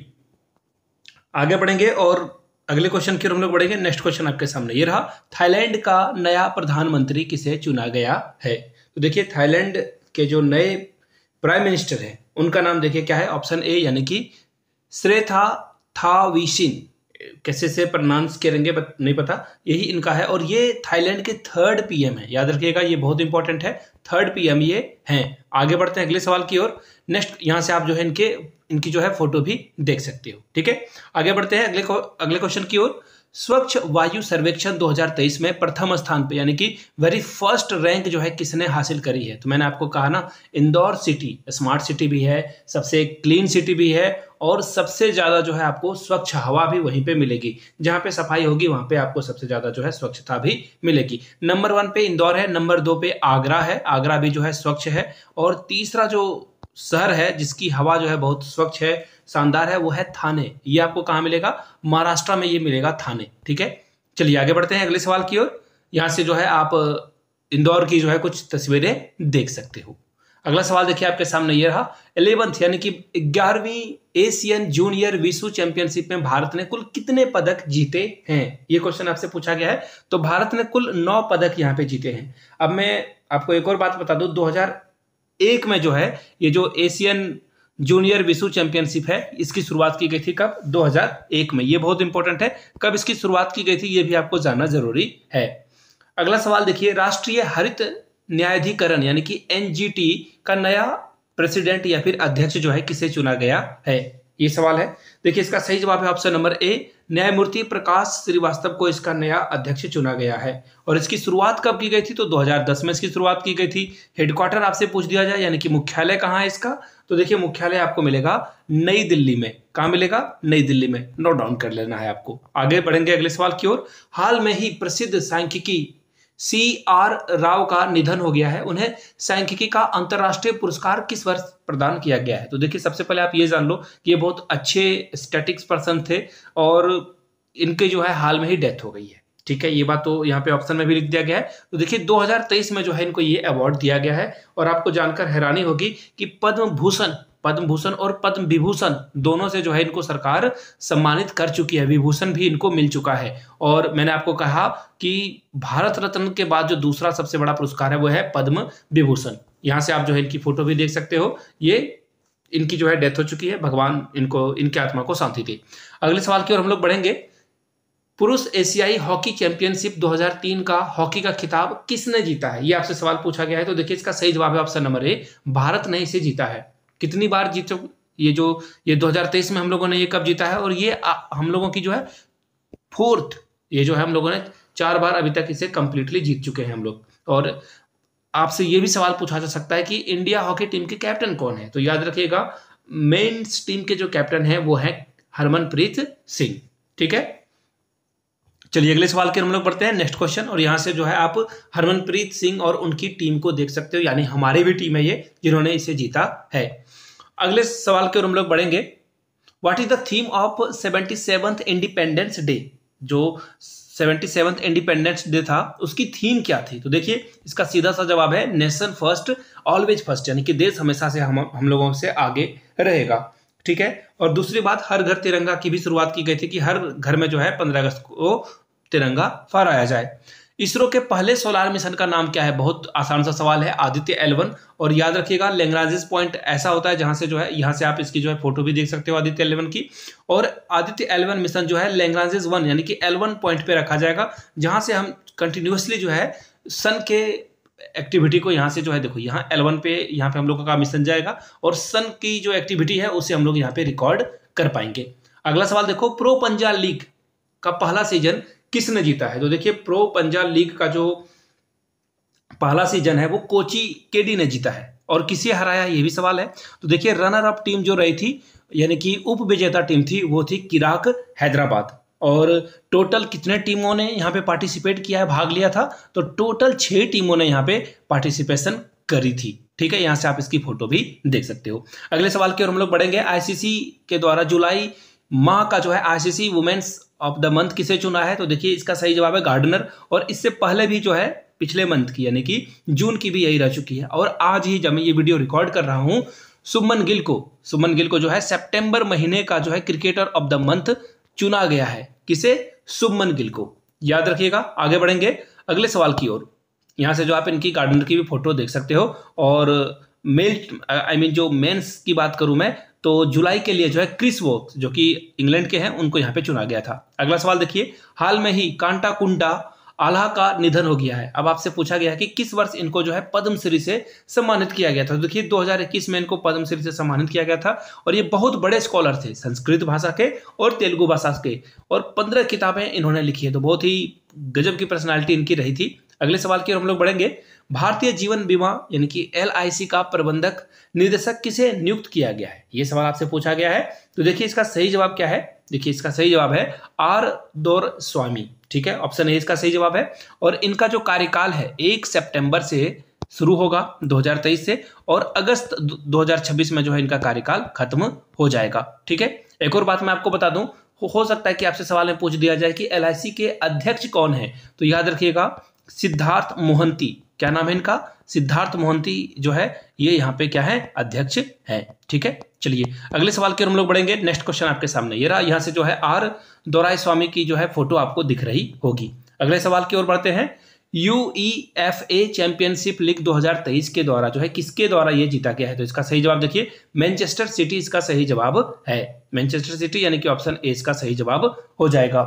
S1: आगे बढ़ेंगे और अगले क्वेश्चन की ओर हम लोग बढ़ेंगे। नेक्स्ट क्वेश्चन आपके सामने ये रहा, थाईलैंड का नया प्रधानमंत्री किसे चुना गया है? तो देखिए थाईलैंड के जो नए प्राइम मिनिस्टर हैं उनका नाम देखिए क्या है, ऑप्शन ए यानी कि श्रेथा थाविसिन, कैसे से प्रोनाउंस करेंगे नहीं पता, यही इनका है और ये थाईलैंड के थर्ड पीएम है, याद रखिएगा ये बहुत इंपॉर्टेंट है, थर्ड पीएम ये हैं। आगे बढ़ते हैं अगले सवाल की ओर। नेक्स्ट यहाँ से आप जो है इनके इनकी जो है फोटो भी देख सकते हो, ठीक है। आगे बढ़ते हैं अगले अगले क्वेश्चन की ओर। स्वच्छ वायु सर्वेक्षण दो हज़ार तेईस में प्रथम स्थान पे यानी कि वेरी फर्स्ट रैंक जो है किसने हासिल करी है? तो मैंने आपको कहा ना, इंदौर सिटी स्मार्ट सिटी भी है, सबसे क्लीन सिटी भी है और सबसे ज्यादा जो है आपको स्वच्छ हवा भी वहीं पे मिलेगी, जहां पे सफाई होगी वहां पे आपको सबसे ज्यादा जो है स्वच्छता भी मिलेगी। नंबर वन पे इंदौर है, नंबर दो पे आगरा है, आगरा भी जो है स्वच्छ है और तीसरा जो शहर है जिसकी हवा जो है बहुत स्वच्छ है, शानदार है, वो है थाने। ये आपको कहाँ मिलेगा? महाराष्ट्र में ये मिलेगा, थाने, ठीक है। चलिए आगे बढ़ते हैं अगले सवाल की ओर। यहाँ से जो है आप इंदौर की जो है कुछ तस्वीरें देख सकते हो। अगला सवाल देखिए आपके सामने ये रहा, इलेवेंथ यानी कि ग्यारहवीं एशियन जूनियर विश्व चैंपियनशिप में भारत ने कुल कितने पदक जीते हैं? ये क्वेश्चन आपसे पूछा गया है। तो भारत ने कुल नौ पदक यहाँ पे जीते हैं। अब मैं आपको एक और बात बता दूं, दो हज़ार एक में जो है ये जो एशियन जूनियर विश्व चैंपियनशिप है इसकी शुरुआत की गई थी कब? दो हज़ार एक में। ये बहुत इंपॉर्टेंट है, कब इसकी शुरुआत की गई थी ये भी आपको जानना जरूरी है। अगला सवाल देखिए, राष्ट्रीय हरित न्यायाधिकरण यानी कि एनजीटी का नया प्रेसिडेंट या फिर अध्यक्ष जो है किसे चुना गया है? ये सवाल है। देखिए इसका सही जवाब है ऑप्शन नंबर ए, न्यायमूर्ति प्रकाश श्रीवास्तव को इसका नया अध्यक्ष चुना गया है। और इसकी शुरुआत कब की गई थी? तो दो हज़ार दस में इसकी शुरुआत की गई थी। हेडक्वार्टर आपसे पूछ दिया जाए यानी कि मुख्यालय कहाँ है इसका? तो देखिए मुख्यालय आपको मिलेगा नई दिल्ली में। कहाँ मिलेगा? नई दिल्ली में, नोट डाउन कर लेना है आपको। आगे बढ़ेंगे अगले सवाल की ओर। हाल में ही प्रसिद्ध सांख्यिकी सी आर राव का निधन हो गया है, उन्हें सांख्यिकी का अंतरराष्ट्रीय पुरस्कार किस वर्ष प्रदान किया गया है? तो देखिए सबसे पहले आप ये जान लो कि ये बहुत अच्छे स्टैटिक्स पर्सन थे और इनके जो है हाल में ही डेथ हो गई है, ठीक है। ये बात तो यहाँ पे ऑप्शन में भी लिख दिया गया है। तो देखिए दो हज़ार तेईस में जो है इनको ये अवार्ड दिया गया है और आपको जानकर हैरानी होगी कि पद्म भूषण पद्म भूषण और पद्म विभूषण दोनों से जो है इनको सरकार सम्मानित कर चुकी है, विभूषण भी इनको मिल चुका है। और मैंने आपको कहा कि भारत रत्न के बाद जो दूसरा सबसे बड़ा पुरस्कार है वो है पद्म विभूषण। यहाँ से आप जो है इनकी फोटो भी देख सकते हो, ये इनकी जो है डेथ हो चुकी है, भगवान इनको इनकी आत्मा को शांति दे। अगले सवाल की ओर हम लोग बढ़ेंगे। पुरुष एशियाई हॉकी चैंपियनशिप दो हज़ार तीन का हॉकी का खिताब किसने जीता है? ये आपसे सवाल पूछा गया है। तो देखिए इसका सही जवाब है ऑप्शन नंबर ए, भारत ने इसे जीता है। कितनी बार जीतो? ये जो ये दो हज़ार तेईस में हम लोगों ने ये कब जीता है और ये आ, हम लोगों की जो है फोर्थ, ये जो है हम लोगों ने चार बार अभी तक इसे कंप्लीटली जीत चुके हैं हम लोग। और आपसे ये भी सवाल पूछा जा सकता है कि इंडिया हॉकी टीम के कैप्टन कौन है? तो याद रखिएगा मेंस टीम के जो कैप्टन है वो है हरमनप्रीत सिंह, ठीक है। चलिए अगले सवाल के हम लोग बढ़ते हैं, नेक्स्ट क्वेश्चन। और यहाँ से जो है आप हरमनप्रीत सिंह और उनकी टीम को देख सकते हो, यानी हमारी भी टीम है ये जिन्होंने इसे जीता है। अगले सवाल के ओर हम लोग बढ़ेंगे। What is the theme of seventy seventh independence day? जो सेवेंटी सेवंथ इंडिपेंडेंस डे था उसकी थीम क्या थी? तो देखिए इसका सीधा सा जवाब है नेशन फर्स्ट ऑलवेज फर्स्ट, यानी कि देश हमेशा से हम हम लोगों से आगे रहेगा, ठीक है। और दूसरी बात, हर घर तिरंगा की भी शुरुआत की गई थी कि हर घर में जो है पंद्रह अगस्त को तिरंगा फहराया जाए। इसरो के पहले सोलार मिशन का नाम क्या है? बहुत आसान सा सवाल है, आदित्य एल वन। और याद रखिएगा लैग्रांज पॉइंट ऐसा होता है जहां से जो है यहाँ से आप इसकी जो है फोटो भी देख सकते हो आदित्य एल वन की। और आदित्य एल वन मिशन जो है लैग्रांज वन यानी कि एल वन पॉइंट पे रखा जाएगा, जहां से हम कंटिन्यूसली जो है सन के एक्टिविटी को यहाँ से जो है देखो यहाँ एल वन पे यहाँ पे हम लोगों का मिशन जाएगा और सन की जो एक्टिविटी है उसे हम लोग यहाँ पे रिकॉर्ड कर पाएंगे। अगला सवाल देखो, प्रो पंजाब लीग का पहला सीजन किसने जीता है? तो देखिए प्रो पंजाब लीग का जो पहला सीजन है वो कोची केडी ने जीता है। और किसे हराया ये भी सवाल है। तो देखिए रनर अप टीम जो रही थी यानी कि उप विजेता टीम थी वो थी किराक हैदराबाद। और टोटल कितने टीमों ने यहाँ पे पार्टिसिपेट किया है, भाग लिया था? तो टोटल छह टीमों ने यहाँ पे पार्टिसिपेशन करी थी, ठीक है। यहाँ से आप इसकी फोटो भी देख सकते हो। अगले सवाल की ओर हम लोग बढ़ेंगे। आईसीसी के द्वारा जुलाई माह का जो है ICC women's of the month किसे चुना है? तो देखिए इसका सही जवाब है गार्डनर। और इससे पहले भी जो है पिछले मंथ की यानी कि जून की भी यही रह चुकी है। और आज ही जब मैं ये वीडियो रिकॉर्ड कर रहा हूं शुभमन गिल को शुभमन गिल को जो है सितंबर महीने का जो है क्रिकेटर ऑफ द मंथ चुना गया है। किसे? शुभमन गिल को। याद रखिएगा। आगे बढ़ेंगे अगले सवाल की ओर। यहाँ से जो आप इनकी गार्डनर की भी फोटो देख सकते हो। और मेल आई मीन जो मेंस की बात करूं मैं तो जुलाई के लिए जो है क्रिस वोक्स जो कि इंग्लैंड के हैं उनको यहाँ पे चुना गया था। अगला सवाल देखिए, हाल में ही कांटाकुंडा आल्हा का निधन हो गया है। अब आपसे पूछा गया है कि किस वर्ष इनको जो है पद्मश्री से सम्मानित किया गया था। तो देखिए दो हज़ार इक्कीस में इनको पद्मश्री से सम्मानित किया गया था और ये बहुत बड़े स्कॉलर थे संस्कृत भाषा के और तेलुगु भाषा के, और पंद्रह किताबें इन्होंने लिखी है। तो बहुत ही गजब की पर्सनालिटी इनकी रही थी। अगले सवाल की ओर हम लोग बढ़ेंगे। भारतीय जीवन बीमा यानी कि एल आई सी का प्रबंधक निर्देशक किसे नियुक्त किया गया है? ये सवाल आपसे पूछा गया है। तो देखिए इसका सही जवाब क्या है? देखिए इसका सही जवाब है आर दोरस्वामी। ठीक है, ऑप्शन ए इसका सही जवाब है। और इनका जो कार्यकाल है एक सितंबर से शुरू होगा दो हज़ार तेईस से, और अगस्त दो हज़ार छब्बीस में जो है इनका कार्यकाल खत्म हो जाएगा। ठीक है, एक और बात मैं आपको बता दूं, हो सकता है कि आपसे सवाल में पूछ दिया जाए कि एल आई सी के अध्यक्ष कौन है। तो याद रखिएगा सिद्धार्थ मोहंती। क्या नाम है इनका? सिद्धार्थ मोहंती जो है ये यहाँ पे क्या है? अध्यक्ष है। ठीक है, चलिए अगले सवाल की ओर हम लोग बढ़ेंगे। नेक्स्ट क्वेश्चन आपके सामने ये रहा। यहाँ से जो है आर दोराईस्वामी की जो है फोटो आपको दिख रही होगी। अगले सवाल की ओर बढ़ते हैं। U E F A championship league दो हज़ार तेईस के द्वारा जो है किसके द्वारा ये जीता गया है? तो इसका सही जवाब देखिए मैनचेस्टर सिटी इसका सही जवाब है। मैनचेस्टर सिटी यानी कि ऑप्शन ए इसका सही जवाब हो जाएगा।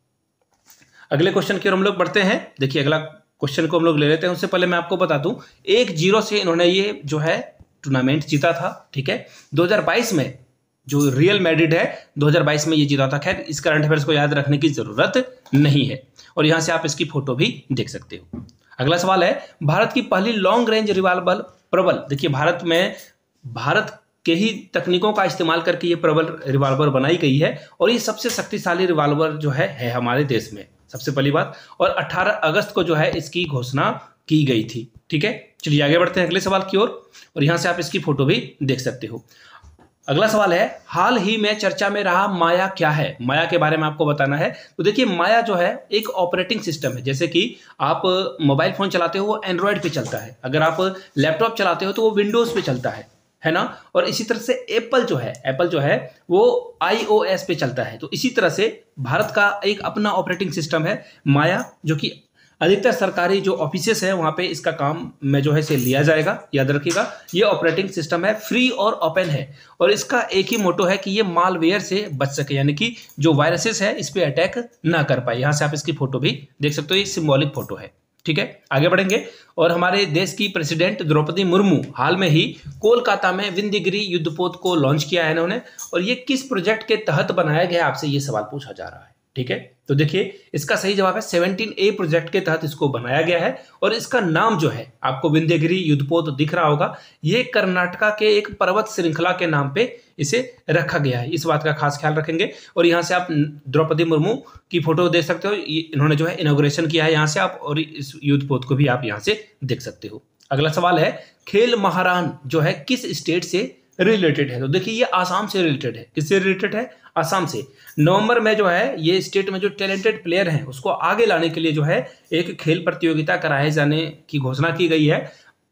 S1: अगले क्वेश्चन की ओर हम लोग बढ़ते हैं। देखिए अगला क्वेश्चन को हम लोग ले लेते हैं। उससे पहले मैं आपको बता दूं एक जीरो से इन्होंने ये जो है टूर्नामेंट जीता था। ठीक है, दो हज़ार बाईस में जो रियल मैड्रिड है दो हज़ार बाईस में ये जीता था। खैर इस करंट अफेयर्स को याद रखने की जरूरत नहीं है, और यहां से आप इसकी फोटो भी देख सकते हो। अगला सवाल है भारत की पहली लॉन्ग रेंज रिवाल्वर प्रबल। देखिए भारत में भारत के ही तकनीकों का इस्तेमाल करके ये प्रबल रिवाल्वर बनाई गई है, और ये सबसे शक्तिशाली रिवाल्वर जो है, है हमारे देश में सबसे पहली बात। और अठारह अगस्त को जो है इसकी घोषणा की गई थी। ठीक है, चलिए आगे बढ़ते हैं अगले सवाल की ओर, और, और यहां से आप इसकी फोटो भी देख सकते हो। अगला सवाल है हाल ही में चर्चा में रहा माया क्या है? माया के बारे में आपको बताना है। तो देखिए माया जो है एक ऑपरेटिंग सिस्टम है। जैसे कि आप मोबाइल फोन चलाते हो वो एंड्रॉयड पे चलता है, अगर आप लैपटॉप चलाते हो तो वो विंडोज पे चलता है, है ना। और इसी तरह से एप्पल जो है एप्पल जो है वो आईओएस पे चलता है। तो इसी तरह से भारत का एक अपना ऑपरेटिंग सिस्टम है माया, जो कि अधिकतर सरकारी जो ऑफिसेस है वहां पे इसका काम में जो है से लिया जाएगा। याद रखिएगा ये ऑपरेटिंग सिस्टम है, फ्री और ओपन है, और इसका एक ही मोटो है कि ये मालवेयर से बच सके, यानी कि जो वायरसेस है इस पे अटैक ना कर पाए। यहां से आप इसकी फोटो भी देख सकते हो, ये सिंबॉलिक फोटो है। ठीक है, आगे बढ़ेंगे। और हमारे देश की प्रेसिडेंट द्रौपदी मुर्मू हाल में ही कोलकाता में विंध्यगिरि युद्धपोत को लॉन्च किया है इन्होंने, और ये किस प्रोजेक्ट के तहत बनाया गया, आपसे ये सवाल पूछा जा रहा है। ठीक है, तो देखिए इसका सही जवाब है सेवनटीन ए प्रोजेक्ट के तहत इसको बनाया गया है, और इसका नाम जो है आपको विंध्यगिरि युद्धपोत दिख रहा होगा, ये कर्नाटका के एक पर्वत श्रृंखला के नाम पे इसे रखा गया है। इस बात का खास ख्याल रखेंगे। और यहाँ से आप द्रौपदी मुर्मू की फोटो देख सकते हो, इन्होंने जो है इनॉग्रेशन किया है यहाँ से आप, और इस युद्धपोत को भी आप यहाँ से देख सकते हो। अगला सवाल है खेल महारान जो है किस स्टेट से रिलेटेड है? तो देखिए ये आसाम से रिलेटेड है। किससे रिलेटेड है? आसाम से। नवंबर में जो है ये स्टेट में जो टैलेंटेड प्लेयर हैं उसको आगे लाने के लिए जो है एक खेल प्रतियोगिता कराए जाने की घोषणा की गई है।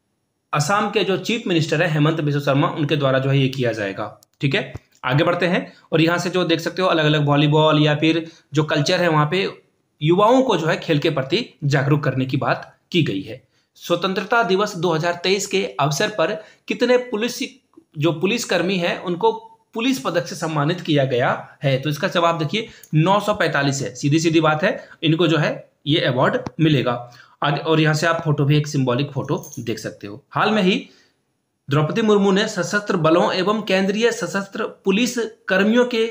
S1: असम के जो चीफ मिनिस्टर है हेमंत बिस्वा शर्मा, उनके द्वारा जो है ये किया जाएगा। ठीक है, आगे बढ़ते हैं। और यहाँ से जो देख सकते हो अलग अलग वॉलीबॉल या फिर जो कल्चर है वहां पे युवाओं को जो है खेल के प्रति जागरूक करने की बात की गई है। स्वतंत्रता दिवस दो हज़ार तेईस के अवसर पर कितने पुलिस जो पुलिसकर्मी हैं उनको पुलिस पदक से सम्मानित किया गया है? तो इसका जवाब देखिए नौ सौ पैंतालीस है। सीधी सीधी बात है, इनको जो है ये अवार्ड मिलेगा। और यहां से आप फोटो भी एक सिंबॉलिक फोटो देख सकते हो। हाल में ही द्रौपदी मुर्मू ने सशस्त्र बलों एवं केंद्रीय सशस्त्र पुलिस कर्मियों के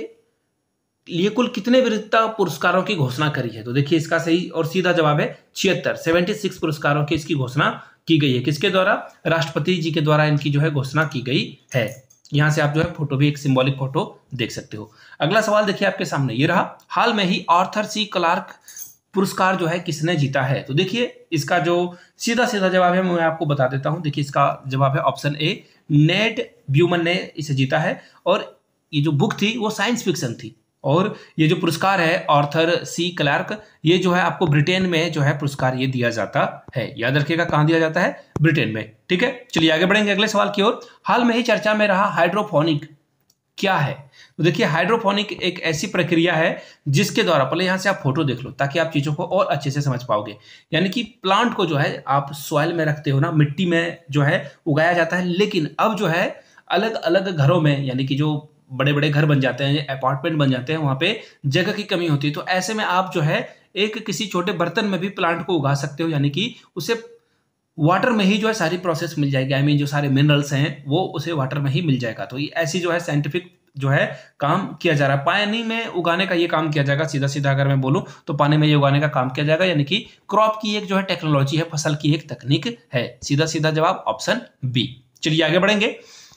S1: लिए कुल कितने वीरता पुरस्कारों की घोषणा करी है? तो देखिए इसका सही और सीधा जवाब है छिहत्तर सेवेंटी सिक्स पुरस्कारों की इसकी घोषणा की गई है। किसके द्वारा? राष्ट्रपति जी के द्वारा इनकी जो है घोषणा की गई है। यहां से आप जो है फोटो भी एक सिंबॉलिक फोटो देख सकते हो। अगला सवाल देखिए आपके सामने ये रहा। हाल में ही आर्थर सी क्लार्क पुरस्कार जो है किसने जीता है? तो देखिए इसका जो सीधा सीधा जवाब है मैं आपको बता देता हूं। देखिए इसका जवाब है ऑप्शन ए, नेट ब्यूमन ने इसे जीता है। और ये जो बुक थी वो साइंस फिक्शन थी, और ये जो पुरस्कार है आर्थर सी क्लार्क, ये जो है आपको ब्रिटेन में जो है पुरस्कार ये दिया जाता है। याद रखिएगा कहां दिया जाता है, ब्रिटेन में। ठीक है, चलिए आगे बढ़ेंगे अगले सवाल की ओर। हाल में ही चर्चा में रहा हाइड्रोपोनिक क्या है? तो देखिए हाइड्रोपोनिक एक ऐसी प्रक्रिया है जिसके द्वारा, पहले यहां से आप फोटो देख लो ताकि आप चीजों को और अच्छे से समझ पाओगे। यानी कि प्लांट को जो है आप सॉइल में रखते हो ना, मिट्टी में जो है उगाया जाता है, लेकिन अब जो है अलग अलग घरों में, यानी कि जो बड़े बड़े घर बन जाते हैं, अपार्टमेंट बन जाते हैं, वहां पे जगह की कमी होती है। तो ऐसे में आप जो है एक किसी छोटे बर्तन में भी प्लांट को उगा सकते हो, यानी कि उसे वाटर में ही जो है सारी प्रोसेस मिल जाएगी। आई मीन जो सारे मिनरल्स हैं वो उसे वाटर में ही मिल जाएगा। तो ये ऐसी जो है साइंटिफिक जो है काम किया जा रहा है। पानी में उगाने का ये काम किया जाएगा, सीधा सीधा अगर मैं बोलूं तो पानी में ये उगाने का काम किया जाएगा, यानी कि क्रॉप की एक जो है टेक्नोलॉजी है, फसल की एक तकनीक है। सीधा सीधा जवाब ऑप्शन बी। चलिए आगे बढ़ेंगे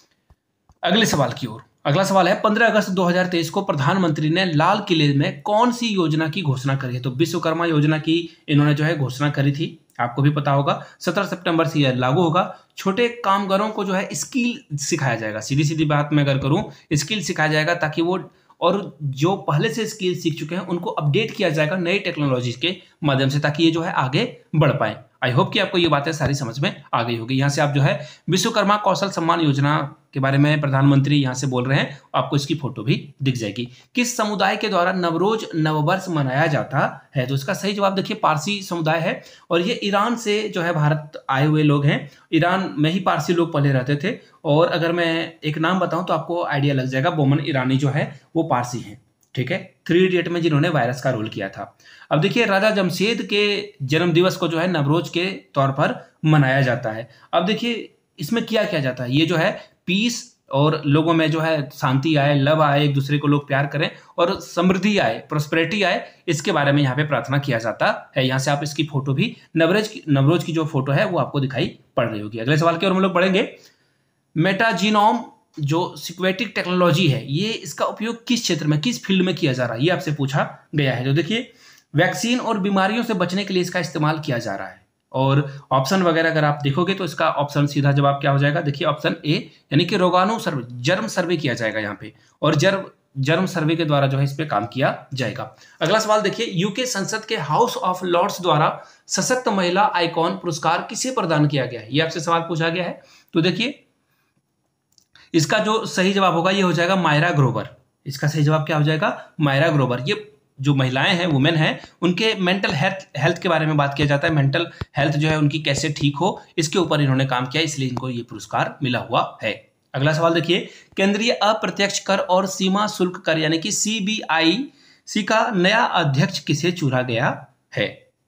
S1: अगले सवाल की ओर। अगला सवाल है, पंद्रह अगस्त दो हज़ार तेईस को प्रधानमंत्री ने लाल किले में कौन सी योजना की घोषणा करी है? तो विश्वकर्मा योजना की इन्होंने जो है घोषणा करी थी, आपको भी पता होगा। सत्रह सितंबर से यह लागू होगा। छोटे कामगारों को जो है स्किल सिखाया जाएगा। सीधी सीधी बात मैं अगर करूं, स्किल सिखाया जाएगा ताकि वो, और जो पहले से स्किल सीख चुके हैं उनको अपडेट किया जाएगा नई टेक्नोलॉजी के माध्यम से, ताकि ये जो है आगे बढ़ पाए। आई होप कि आपको ये बातें सारी समझ में आ गई होगी। यहाँ से आप जो है विश्वकर्मा कौशल सम्मान योजना के बारे में प्रधानमंत्री यहाँ से बोल रहे हैं, आपको इसकी फोटो भी दिख जाएगी। किस समुदाय के द्वारा नवरोज नववर्ष मनाया जाता है? तो इसका सही जवाब देखिए पारसी समुदाय है, और ये ईरान से जो है भारत आए हुए लोग हैं। ईरान में ही पारसी लोग पहले रहते थे, और अगर मैं एक नाम बताऊं तो आपको आइडिया लग जाएगा, बोमन ईरानी जो है वो पारसी हैं। ठीक है, थ्री इडियट में जिन्होंने वायरस का रोल किया था। अब देखिए राजा जमशेद के जन्म दिवस को जो है नवरोज के तौर पर मनाया जाता है। अब देखिए इसमें क्या किया जाता है, ये जो है पीस और लोगों में जो है शांति आए, लव आए, एक दूसरे को लोग प्यार करें और समृद्धि आए, प्रोस्पेरिटी आए, इसके बारे में यहाँ पे प्रार्थना किया जाता है। यहाँ से आप इसकी फोटो भी, नवरोज की नवरोज की जो फोटो है वो आपको दिखाई पड़ रही होगी। अगले सवाल की ओर हम लोग बढ़ेंगे। मेटाजीनोम जो सिक्वेटिक टेक्नोलॉजी है, ये इसका उपयोग किस क्षेत्र में, किस फील्ड में किया जा रहा है, ये आपसे पूछा गया है। तो देखिए वैक्सीन और बीमारियों से बचने के लिए इसका इस्तेमाल किया जा रहा है। और ऑप्शन वगैरह अगर आप देखोगे तो इसका ऑप्शन सीधा जवाब क्या हो जाएगा, देखिए ऑप्शन ए, यानी कि रोगाणु सर्वे, जर्म सर्वे किया जाएगा यहाँ पे, और जर्म जर्म सर्वे के द्वारा जो है इस पे काम किया जाएगा। अगला सवाल देखिए, यूके संसद के हाउस ऑफ लॉर्ड्स द्वारा सशक्त महिला आइकॉन पुरस्कार किसे प्रदान किया गया है? ये आपसे सवाल पूछा गया है। तो देखिए इसका जो सही जवाब होगा ये हो जाएगा मायरा ग्रोवर। इसका सही जवाब क्या हो जाएगा, मायरा ग्रोवर। ये जो महिलाएं हैं, वुमेन हैं, उनके मेंटल हेल्थ हेल्थ के बारे में बात किया जाता है। मेंटल हेल्थ जो है उनकी कैसे ठीक हो, इसके ऊपर इन्होंने काम किया, इसलिए इनको ये पुरस्कार मिला हुआ है। अगला सवाल देखिए, केंद्रीय अप्रत्यक्ष कर और सीमा शुल्क कर यानी कि सीबीआईसी का नया अध्यक्ष किसे चुना गया है?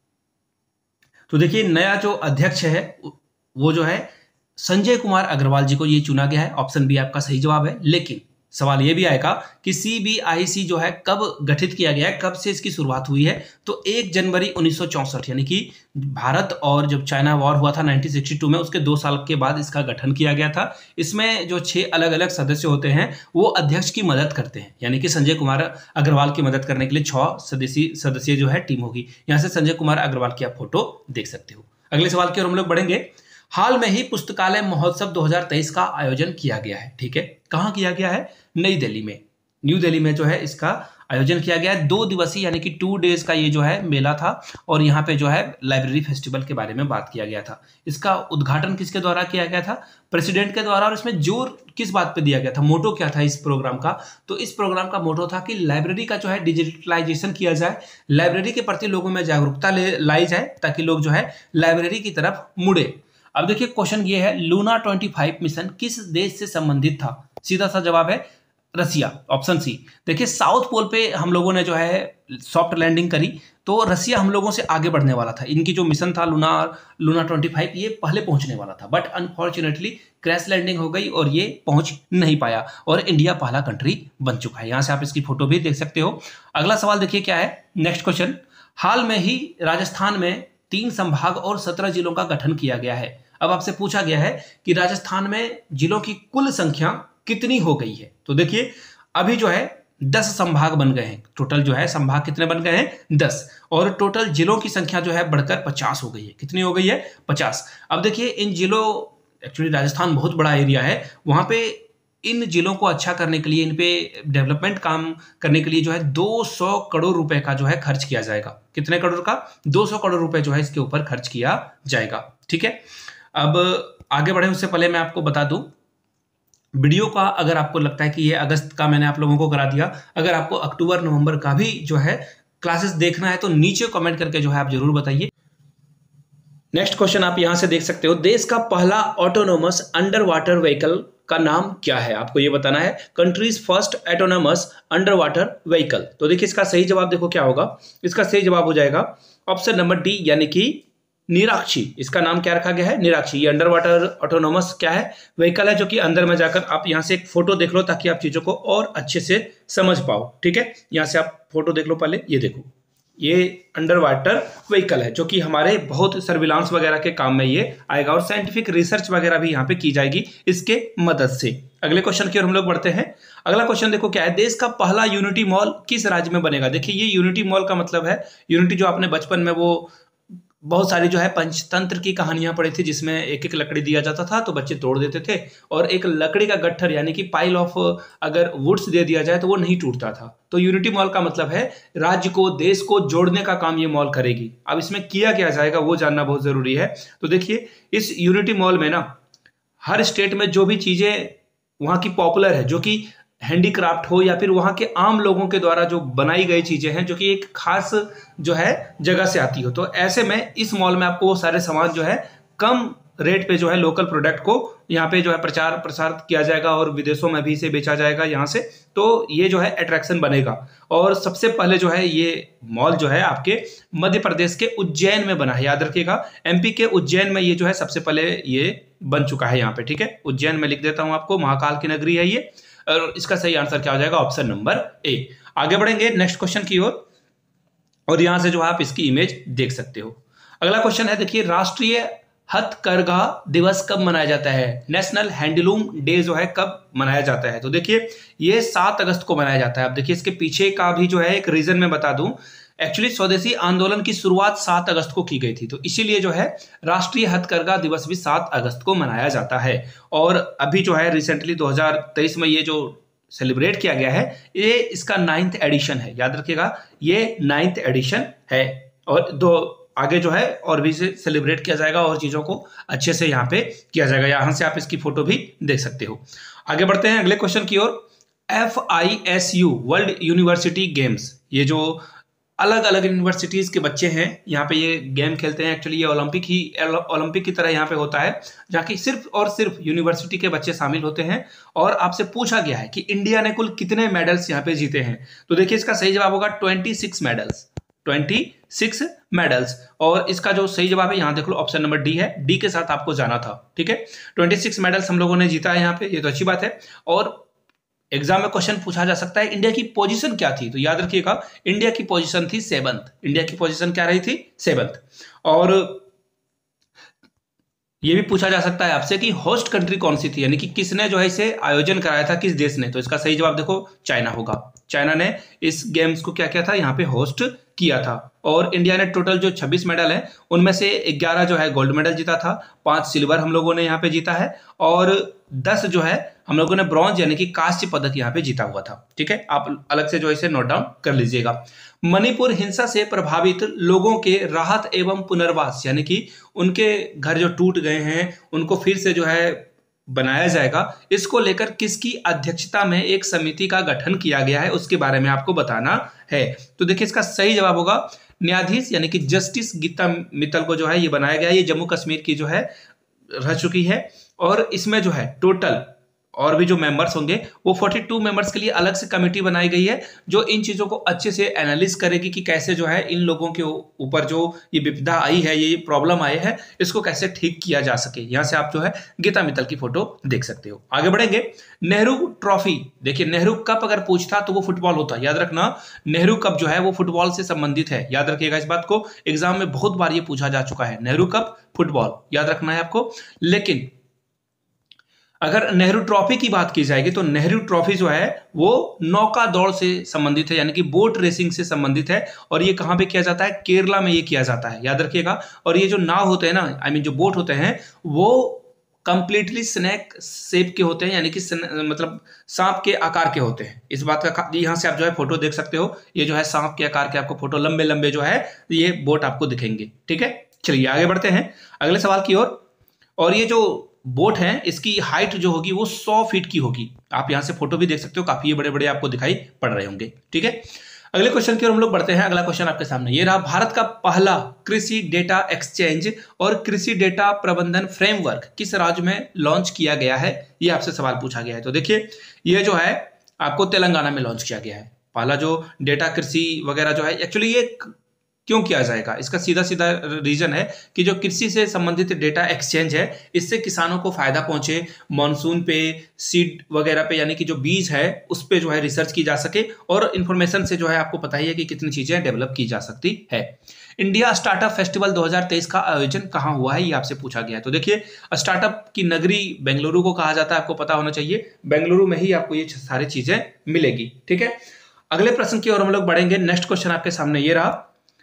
S1: तो देखिए नया जो अध्यक्ष है वो जो है संजय कुमार अग्रवाल जी को ये चुना गया है। ऑप्शन बी आपका सही जवाब है। लेकिन सवाल ये भी आएगा कि सीबीआईसी जो है कब गठित किया गया है, कब से इसकी शुरुआत हुई है? तो एक जनवरी उन्नीस सौ चौसठ, यानी कि भारत और जब चाइना वॉर हुआ था उन्नीस सौ बासठ में, उसके दो साल के बाद इसका गठन किया गया था। इसमें जो छह अलग अलग सदस्य होते हैं वो अध्यक्ष की मदद करते हैं, यानी कि संजय कुमार अग्रवाल की मदद करने के लिए छह सदस्यीय सदस्यीय जो है टीम होगी। यहाँ से संजय कुमार अग्रवाल की आप फोटो देख सकते हो। अगले सवाल की ओर हम लोग बढ़ेंगे। हाल में ही पुस्तकालय महोत्सव दो हज़ार तेईस का आयोजन किया गया है। ठीक है, कहाँ किया गया है? नई दिल्ली में, न्यू दिल्ली में जो है इसका आयोजन किया गया है। दो दिवसीय यानी कि टू डेज का ये जो है मेला था, और यहाँ पे जो है लाइब्रेरी फेस्टिवल के बारे में बात किया गया था। इसका उद्घाटन किसके द्वारा किया गया था? प्रेसिडेंट के द्वारा। और इसमें जोर किस बात पे दिया गया था, मोटो क्या था इस प्रोग्राम का? तो इस प्रोग्राम का मोटो था कि लाइब्रेरी का जो है डिजिटलाइजेशन किया जाए, लाइब्रेरी के प्रति लोगों में जागरूकता लाई जाए, ताकि लोग जो है लाइब्रेरी की तरफ मुड़े। अब देखिए क्वेश्चन ये है, लूना पच्चीस मिशन किस देश से संबंधित था? सीधा सा जवाब है रसिया, ऑप्शन सी। देखिए साउथ पोल पे हम लोगों ने जो है सॉफ्ट लैंडिंग करी, तो रसिया हम लोगों से आगे बढ़ने वाला था। इनकी जो मिशन था लूना लूना पच्चीस, ये पहले पहुंचने वाला था, बट अनफॉर्चुनेटली क्रैश लैंडिंग हो गई और ये पहुंच नहीं पाया, और इंडिया पहला कंट्री बन चुका है। यहां से आप इसकी फोटो भी देख सकते हो। अगला सवाल देखिए क्या है, नेक्स्ट क्वेश्चन। हाल में ही राजस्थान में तीन संभाग और सत्रह जिलों का गठन किया गया है। अब आपसे पूछा गया है कि राजस्थान में जिलों की कुल संख्या कितनी हो गई है? तो देखिए अभी जो है दस संभाग बन गए हैं। टोटल जो है संभाग कितने बन गए हैं? दस। और टोटल जिलों की संख्या जो है बढ़कर पचास हो गई है। कितनी हो गई है? पचास। अब देखिए इन जिलों, एक्चुअली राजस्थान बहुत बड़ा एरिया है, वहां पे इन जिलों को अच्छा करने के लिए, इन पे डेवलपमेंट काम करने के लिए जो है दो सौ करोड़ रुपए का जो है खर्च किया जाएगा। कितने करोड़ का? दो सौ करोड़ रुपए जो है इसके ऊपर खर्च किया जाएगा। ठीक है, अब आगे बढ़े उससे पहले मैं आपको बता दूं, वीडियो का अगर आपको लगता है कि ये अगस्त का मैंने आप लोगों को करा दिया, अगर आपको अक्टूबर नवंबर का भी जो है क्लासेस देखना है तो नीचे कमेंट करके जो है आप जरूर बताइए। नेक्स्ट क्वेश्चन आप यहां से देख सकते हो, देश का पहला ऑटोनोमस अंडर वाटर व्हीकल का नाम क्या है? आपको ये बताना है, countries first autonomous underwater vehicle. तो देखिए इसका सही जवाब देखो क्या होगा, इसका सही जवाब हो जाएगा ऑप्शन नंबर डी, यानी कि निराक्षी। इसका नाम क्या रखा गया है? निराक्षी। ये अंडर वाटर ऑटोनोमस क्या है? व्हीकल है, जो कि अंदर में जाकर आप यहां से एक फोटो देख लो ताकि आप चीजों को और अच्छे से समझ पाओ। ठीक है, यहां से आप फोटो देख लो पहले, ये देखो, ये अंडर वाटर व्हीकल है जो कि हमारे बहुत सर्विलांस वगैरह के काम में ये आएगा और साइंटिफिक रिसर्च वगैरह भी यहाँ पे की जाएगी इसके मदद से। अगले क्वेश्चन की ओर हम लोग बढ़ते हैं। अगला क्वेश्चन देखो क्या है, देश का पहला यूनिटी मॉल किस राज्य में बनेगा? देखिए ये यूनिटी मॉल का मतलब है, यूनिटी जो आपने बचपन में वो बहुत सारी जो है पंचतंत्र की कहानियां पढ़ी थी जिसमें एक एक लकड़ी दिया जाता था तो बच्चे तोड़ देते थे, और एक लकड़ी का गट्ठर यानी कि पाइल ऑफ अगर वुड्स दे दिया जाए तो वो नहीं टूटता था। तो यूनिटी मॉल का मतलब है राज्य को, देश को जोड़ने का काम ये मॉल करेगी। अब इसमें किया क्या जाएगा वो जानना बहुत जरूरी है। तो देखिए इस यूनिटी मॉल में ना हर स्टेट में जो भी चीजें वहां की पॉपुलर है, जो कि हैंडीक्राफ्ट हो या फिर वहां के आम लोगों के द्वारा जो बनाई गई चीजें हैं जो कि एक खास जो है जगह से आती हो, तो ऐसे में इस मॉल में आपको वो सारे सामान जो है कम रेट पे जो है लोकल प्रोडक्ट को यहाँ पे जो है प्रचार प्रसार किया जाएगा और विदेशों में भी इसे बेचा जाएगा यहाँ से। तो ये जो है अट्रैक्शन बनेगा। और सबसे पहले जो है ये मॉल जो है आपके मध्य प्रदेश के उज्जैन में बना है, याद रखिएगा, एमपी के उज्जैन में ये जो है सबसे पहले ये बन चुका है यहाँ पे। ठीक है, उज्जैन में लिख देता हूँ आपको, महाकाल की नगरी है ये, और इसका सही आंसर क्या हो जाएगा? Option number A. आगे बढ़ेंगे नेक्स्ट क्वेश्चन की ओर, और, और यहां से जो आप इसकी इमेज देख सकते हो। अगला क्वेश्चन है, देखिए राष्ट्रीय हथकरघा दिवस कब मनाया जाता है? नेशनल हैंडलूम डे जो है कब मनाया जाता है? तो देखिए ये सात अगस्त को मनाया जाता है। अब देखिए इसके पीछे का भी जो है एक रीजन मैं बता दूं, एक्चुअली स्वदेशी आंदोलन की शुरुआत सात अगस्त को की गई थी, तो इसीलिए जो है राष्ट्रीय हथकरघा दिवस भी सात अगस्त को मनाया जाता है। और अभी जो है रिसेंटली दो हज़ार तेईस में ये जो सेलिब्रेट किया गया है, ये इसका नाइन्थ एडिशन है, याद रखिएगा ये नाइन्थ एडिशन है। और दो आगे जो है और भी से सेलिब्रेट किया जाएगा और चीजों को अच्छे से यहाँ पे किया जाएगा। यहां से आप इसकी फोटो भी देख सकते हो। आगे बढ़ते हैं अगले क्वेश्चन की ओर। F I S U world university games, ये जो अलग अलग यूनिवर्सिटीज के बच्चे हैं यहाँ पे ये गेम खेलते हैं। एक्चुअली ये ओलंपिक ही ओलंपिक की तरह यहाँ पे होता है, जहाँ की सिर्फ और सिर्फ यूनिवर्सिटी के बच्चे शामिल होते हैं। और आपसे पूछा गया है कि इंडिया ने कुल कितने मेडल्स यहाँ पे जीते हैं? तो देखिए इसका सही जवाब होगा छब्बीस मेडल्स, छब्बीस मेडल्स। और इसका जो सही जवाब है यहाँ देख लो, ऑप्शन नंबर डी है, डी के साथ आपको जाना था। ठीक है, छब्बीस मेडल्स हम लोगों ने जीता है यहाँ पे, ये तो अच्छी बात है। और एग्जाम में क्वेश्चन पूछा जा सकता है इंडिया की पोजीशन क्या थी? तो याद रखिएगा इंडिया की पोजीशन थी सेवंथ। इंडिया की पोजीशन क्या रही थी? सेवंथ। और ये भी पूछा जा सकता है आपसे कि होस्ट कंट्री कौन सी थी, यानी कि किसने जो है इसे आयोजन कराया था, किस देश ने? तो इसका सही जवाब देखो चाइना होगा। चाइना ने इस गेम्स को क्या किया था, यहाँ पे होस्ट किया था। और इंडिया ने टोटल जो छब्बीस मेडल है उनमें से ग्यारह जो है गोल्ड मेडल जीता था, पांच सिल्वर हम लोगों ने यहाँ पे जीता है, और दस जो है हम लोगों ने ब्रॉन्ज यानी कि कांस्य पदक यहाँ पे जीता हुआ था। ठीक है, आप अलग से जो इसे नोट डाउन कर लीजिएगा। मणिपुर हिंसा से प्रभावित लोगों के राहत एवं पुनर्वास, यानी कि उनके घर जो टूट गए हैं उनको फिर से जो है बनाया जाएगा, इसको लेकर किसकी अध्यक्षता में एक समिति का गठन किया गया है, उसके बारे में आपको बताना है। तो देखिए इसका सही जवाब होगा न्यायाधीश यानी कि जस्टिस गीता मित्तल को जो है ये बनाया गया है। ये जम्मू कश्मीर की जो है रह चुकी है, और इसमें जो है टोटल और भी जो मेंबर्स होंगे वो बयालीस मेंबर्स के लिए अलग से कमेटी बनाई गई है, जो इन चीजों को अच्छे से एनालिस करेगी कि कैसे जो है इन लोगों के ऊपर जो ये विपदा आई है, ये प्रॉब्लम आई है, इसको कैसे ठीक किया जा सके। यहां से आप जो है गीता मित्तल की फोटो देख सकते हो। आगे बढ़ेंगे, नेहरू ट्रॉफी। देखिए नेहरू कप अगर पूछता तो वो फुटबॉल होता, याद रखना नेहरू कप जो है वो फुटबॉल से संबंधित है, याद रखिएगा इस बात को, एग्जाम में बहुत बार ये पूछा जा चुका है। नेहरू कप फुटबॉल याद रखना है आपको। लेकिन अगर नेहरू ट्रॉफी की बात की जाएगी तो नेहरू ट्रॉफी जो है वो नौका दौड़ से संबंधित है, यानी कि बोट रेसिंग से संबंधित है। और ये कहां पे किया जाता है? केरला में ये किया जाता है, याद रखिएगा। और ये जो नाव होते हैं ना, आई मीन जो बोट होते हैं, वो कंप्लीटली स्नैक शेप के होते हैं, यानी कि मतलब सांप के आकार के होते हैं। इस बात का यहाँ से आप जो है फोटो देख सकते हो, ये जो है सांप के आकार के आपको फोटो लंबे लंबे जो है ये बोट आपको दिखेंगे। ठीक है, चलिए आगे बढ़ते हैं अगले सवाल की ओर। और ये जो बोट है इसकी हाइट जो होगी वो सौ फीट की होगी। आप यहाँ से फोटो भी देख सकते हो, काफी बड़े बड़े आपको दिखाई पड़ रहे होंगे। ठीक है, अगले क्वेश्चन की ओर हम लोग बढ़ते हैं। अगला क्वेश्चन आपके सामने ये रहा, भारत का पहला कृषि डेटा एक्सचेंज और कृषि डेटा प्रबंधन फ्रेमवर्क किस राज्य में लॉन्च किया गया है? ये आपसे सवाल पूछा गया है। तो देखिए ये जो है आपको तेलंगाना में लॉन्च किया गया है। पहला जो डेटा कृषि वगैरह जो है, एक्चुअली ये क्यों किया जाएगा, इसका सीधा सीधा रीजन है कि जो कृषि से संबंधित डेटा एक्सचेंज है इससे किसानों को फायदा पहुंचे, मॉनसून पे, सीड वगैरह पे, यानी कि जो बीज है उस पे जो है रिसर्च की जा सके, और इन्फॉर्मेशन से जो है आपको पता ही है कि कितनी चीजें डेवलप की जा सकती है। इंडिया स्टार्टअप फेस्टिवल दो हज़ार तेईस का आयोजन कहाँ हुआ है, ये आपसे पूछा गया है। तो देखिए स्टार्टअप की नगरी बेंगलुरु को कहा जाता है, आपको पता होना चाहिए। बेंगलुरु में ही आपको ये सारी चीजें मिलेगी। ठीक है, अगले प्रश्न की ओर हम लोग बढ़ेंगे। नेक्स्ट क्वेश्चन आपके सामने ये रहा,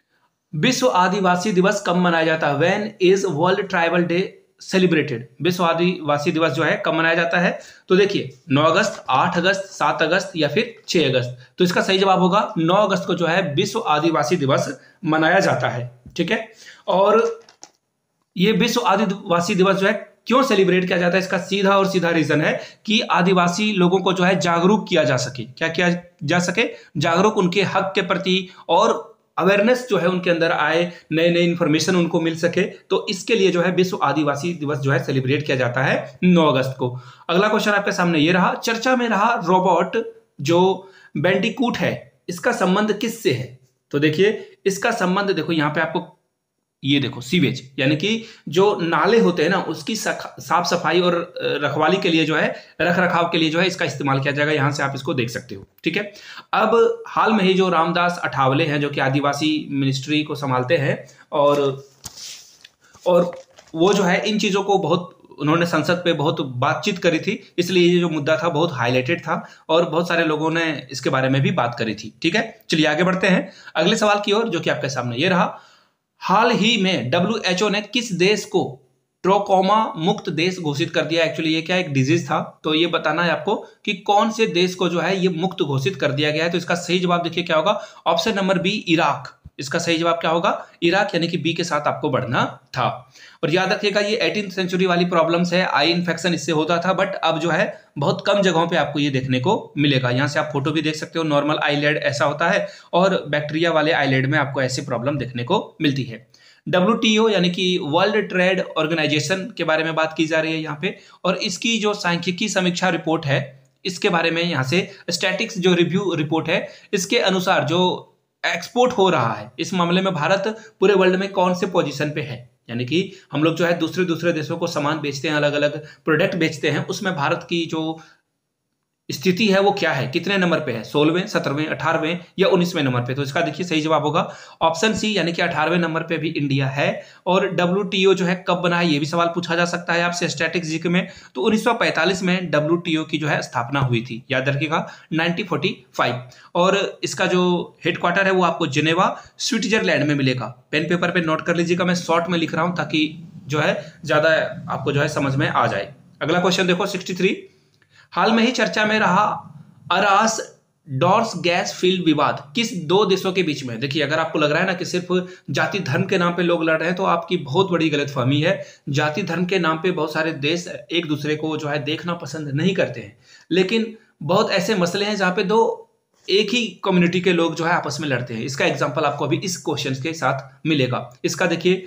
S1: विश्व आदिवासी दिवस कब मनाया जाता है? When is world tribal day celebrated? विश्व आदिवासी दिवस जो है कब मनाया जाता है? तो देखिए नौ अगस्त, आठ अगस्त, सात अगस्त या फिर छह अगस्त। तो इसका सही जवाब होगा नौ अगस्त को जो है विश्व आदिवासी दिवस मनाया जाता है। ठीक है, और ये विश्व आदिवासी दिवस जो है क्यों सेलिब्रेट किया जाता है, इसका सीधा और सीधा रीजन है कि आदिवासी लोगों को जो है जागरूक किया जा सके। क्या किया जा सके? जागरूक, उनके हक के प्रति और अवेयरनेस जो है उनके अंदर आए, नए नए इंफॉर्मेशन उनको मिल सके। तो इसके लिए जो है विश्व आदिवासी दिवस जो है सेलिब्रेट किया जाता है नौ अगस्त को। अगला क्वेश्चन आपके सामने ये रहा, चर्चा में रहा रोबोट जो बैंडिकूट है इसका संबंध किससे है? तो देखिए इसका संबंध देखो यहाँ पे आपको, ये देखो सीवेज, यानी कि जो नाले होते हैं ना उसकी साफ सफाई और रखवाली के लिए जो है, रख रखाव के लिए जो है इसका इस्तेमाल किया जाएगा। यहां से आप इसको देख सकते हो। ठीक है, अब हाल में ही जो रामदास अठावले हैं जो कि आदिवासी मिनिस्ट्री को संभालते हैं, और और वो जो है इन चीजों को बहुत, उन्होंने संसद पे बहुत बातचीत करी थी, इसलिए ये जो मुद्दा था बहुत हाईलाइटेड था और बहुत सारे लोगों ने इसके बारे में भी बात करी थी। ठीक है, चलिए आगे बढ़ते हैं अगले सवाल की ओर, जो कि आपके सामने ये रहा, हाल ही में डब्ल्यू एच ओ ने किस देश को ट्रोकोमा मुक्त देश घोषित कर दिया? एक्चुअली ये क्या एक डिजीज था, तो ये बताना है आपको कि कौन से देश को जो है ये मुक्त घोषित कर दिया गया है। तो इसका सही जवाब देखिए क्या होगा, ऑप्शन नंबर बी इराक। इसका सही जवाब क्या होगा? इराक, यानी कि बी के साथ आपको बढ़ना था। और याद रखिएगा ये एटीन सेंचुरी वाली प्रॉब्लम्स है, आई इन्फेक्शन इससे होता था, बट अब जो है बहुत कम जगहों पे आपको ये देखने को मिलेगा। यहाँ से आप फोटो भी देख सकते हो, नॉर्मल आईलेड ऐसा होता है और बैक्टीरिया वाले आईलेड में आपको ऐसी प्रॉब्लम देखने को मिलती है। डब्ल्यू टी ओ यानी कि वर्ल्ड ट्रेड ऑर्गेनाइजेशन के बारे में बात की जा रही है यहाँ पे, और इसकी जो सांख्यिकी समीक्षा रिपोर्ट है इसके बारे में यहाँ से स्टैटिक्स जो रिव्यू रिपोर्ट है इसके अनुसार जो एक्सपोर्ट हो रहा है इस मामले में भारत पूरे वर्ल्ड में कौन से पोजीशन पे है, यानी कि हम लोग जो है दूसरे दूसरे देशों को सामान बेचते हैं, अलग अलग प्रोडक्ट बेचते हैं, उसमें भारत की जो स्थिति है वो क्या है, कितने नंबर पे है, सोलहवें, सत्रहवें, अठारहवें या उन्नीसवें नंबर पे? तो इसका देखिए सही जवाब होगा ऑप्शन सी, यानी कि अठारहवें नंबर पे भी इंडिया है। और डब्ल्यू टी ओ जो है कब बना है ये भी सवाल पूछा जा सकता है आपसे स्टैटिक्स जीके में। तो उन्नीस सौ पैंतालीस में डब्ल्यू टी ओ की जो है स्थापना हुई थी, याद रखिएगा नाइनटीन फोर्टी फाइव। और इसका जो हेडक्वार्टर है वो आपको जिनेवा स्विट्जरलैंड में मिलेगा। पेन पेपर पे नोट कर लीजिएगा, मैं शॉर्ट में लिख रहा हूं ताकि जो है ज्यादा आपको जो है समझ में आ जाए। अगला क्वेश्चन देखो सिक्सटी थ्री, हाल में ही चर्चा में रहा अरास डॉर्स गैस फील्ड विवाद किस दो देशों के बीच में? देखिए अगर आपको लग रहा है ना कि सिर्फ जाति धर्म के नाम पे लोग लड़ रहे हैं तो आपकी बहुत बड़ी गलतफहमी है। जाति धर्म के नाम पे बहुत सारे देश एक दूसरे को जो है देखना पसंद नहीं करते हैं, लेकिन बहुत ऐसे मसले हैं जहां पे दो एक ही कम्युनिटी के लोग जो है आपस में लड़ते हैं। इसका एग्जाम्पल आपको अभी इस क्वेश्चन के साथ मिलेगा। इसका देखिए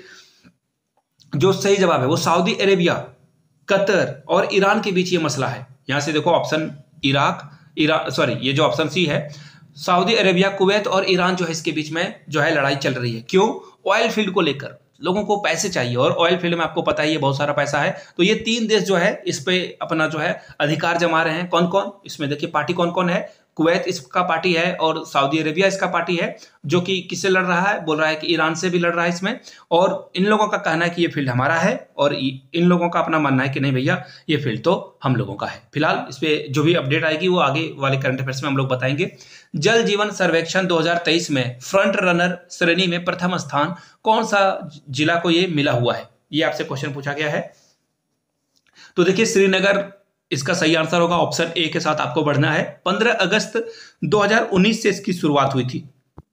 S1: जो सही जवाब है वो सऊदी अरेबिया, कतर और ईरान के बीच ये मसला है। यहां से देखो ऑप्शन इराक, ईरान, सॉरी ये जो ऑप्शन सी है सऊदी अरेबिया, कुवैत और ईरान जो है इसके बीच में जो है लड़ाई चल रही है। क्यों? ऑयल फील्ड को लेकर लोगों को पैसे चाहिए और ऑयल फील्ड में आपको पता ही है बहुत सारा पैसा है। तो ये तीन देश जो है इस पे अपना जो है अधिकार जमा रहे हैं। कौन कौन? इसमें देखिए पार्टी कौन कौन है, कुवैत इसका पार्टी है और सऊदी अरेबिया इसका पार्टी है, जो कि किससे लड़ रहा है? बोल रहा है कि ईरान से भी लड़ रहा है इसमें। और इन लोगों का कहना है कि ये फील्ड हमारा है और इन लोगों का अपना मानना है कि नहीं भैया ये फील्ड तो हम लोगों का है। फिलहाल इस पे जो भी अपडेट आएगी वो आगे वाले करंट अफेयर्स में हम लोग बताएंगे। जल जीवन सर्वेक्षण दो हज़ार तेईस में फ्रंट रनर श्रेणी में प्रथम स्थान कौन सा जिला को ये मिला हुआ है? ये आपसे क्वेश्चन पूछा गया है। तो देखिए श्रीनगर इसका सही आंसर होगा, ऑप्शन ए के साथ आपको बढ़ना है। पंद्रह अगस्त दो हज़ार उन्नीस से इसकी शुरुआत हुई थी।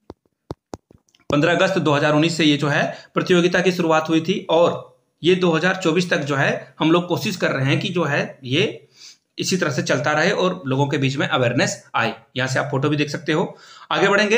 S1: पंद्रह अगस्त दो हज़ार उन्नीस से ये जो है प्रतियोगिता की शुरुआत हुई थी और ये दो हज़ार चौबीस तक जो है हम लोग कोशिश कर रहे हैं कि जो है ये इसी तरह से चलता रहे और लोगों के बीच में अवेयरनेस आए। यहां से आप फोटो भी देख सकते हो। आगे बढ़ेंगे।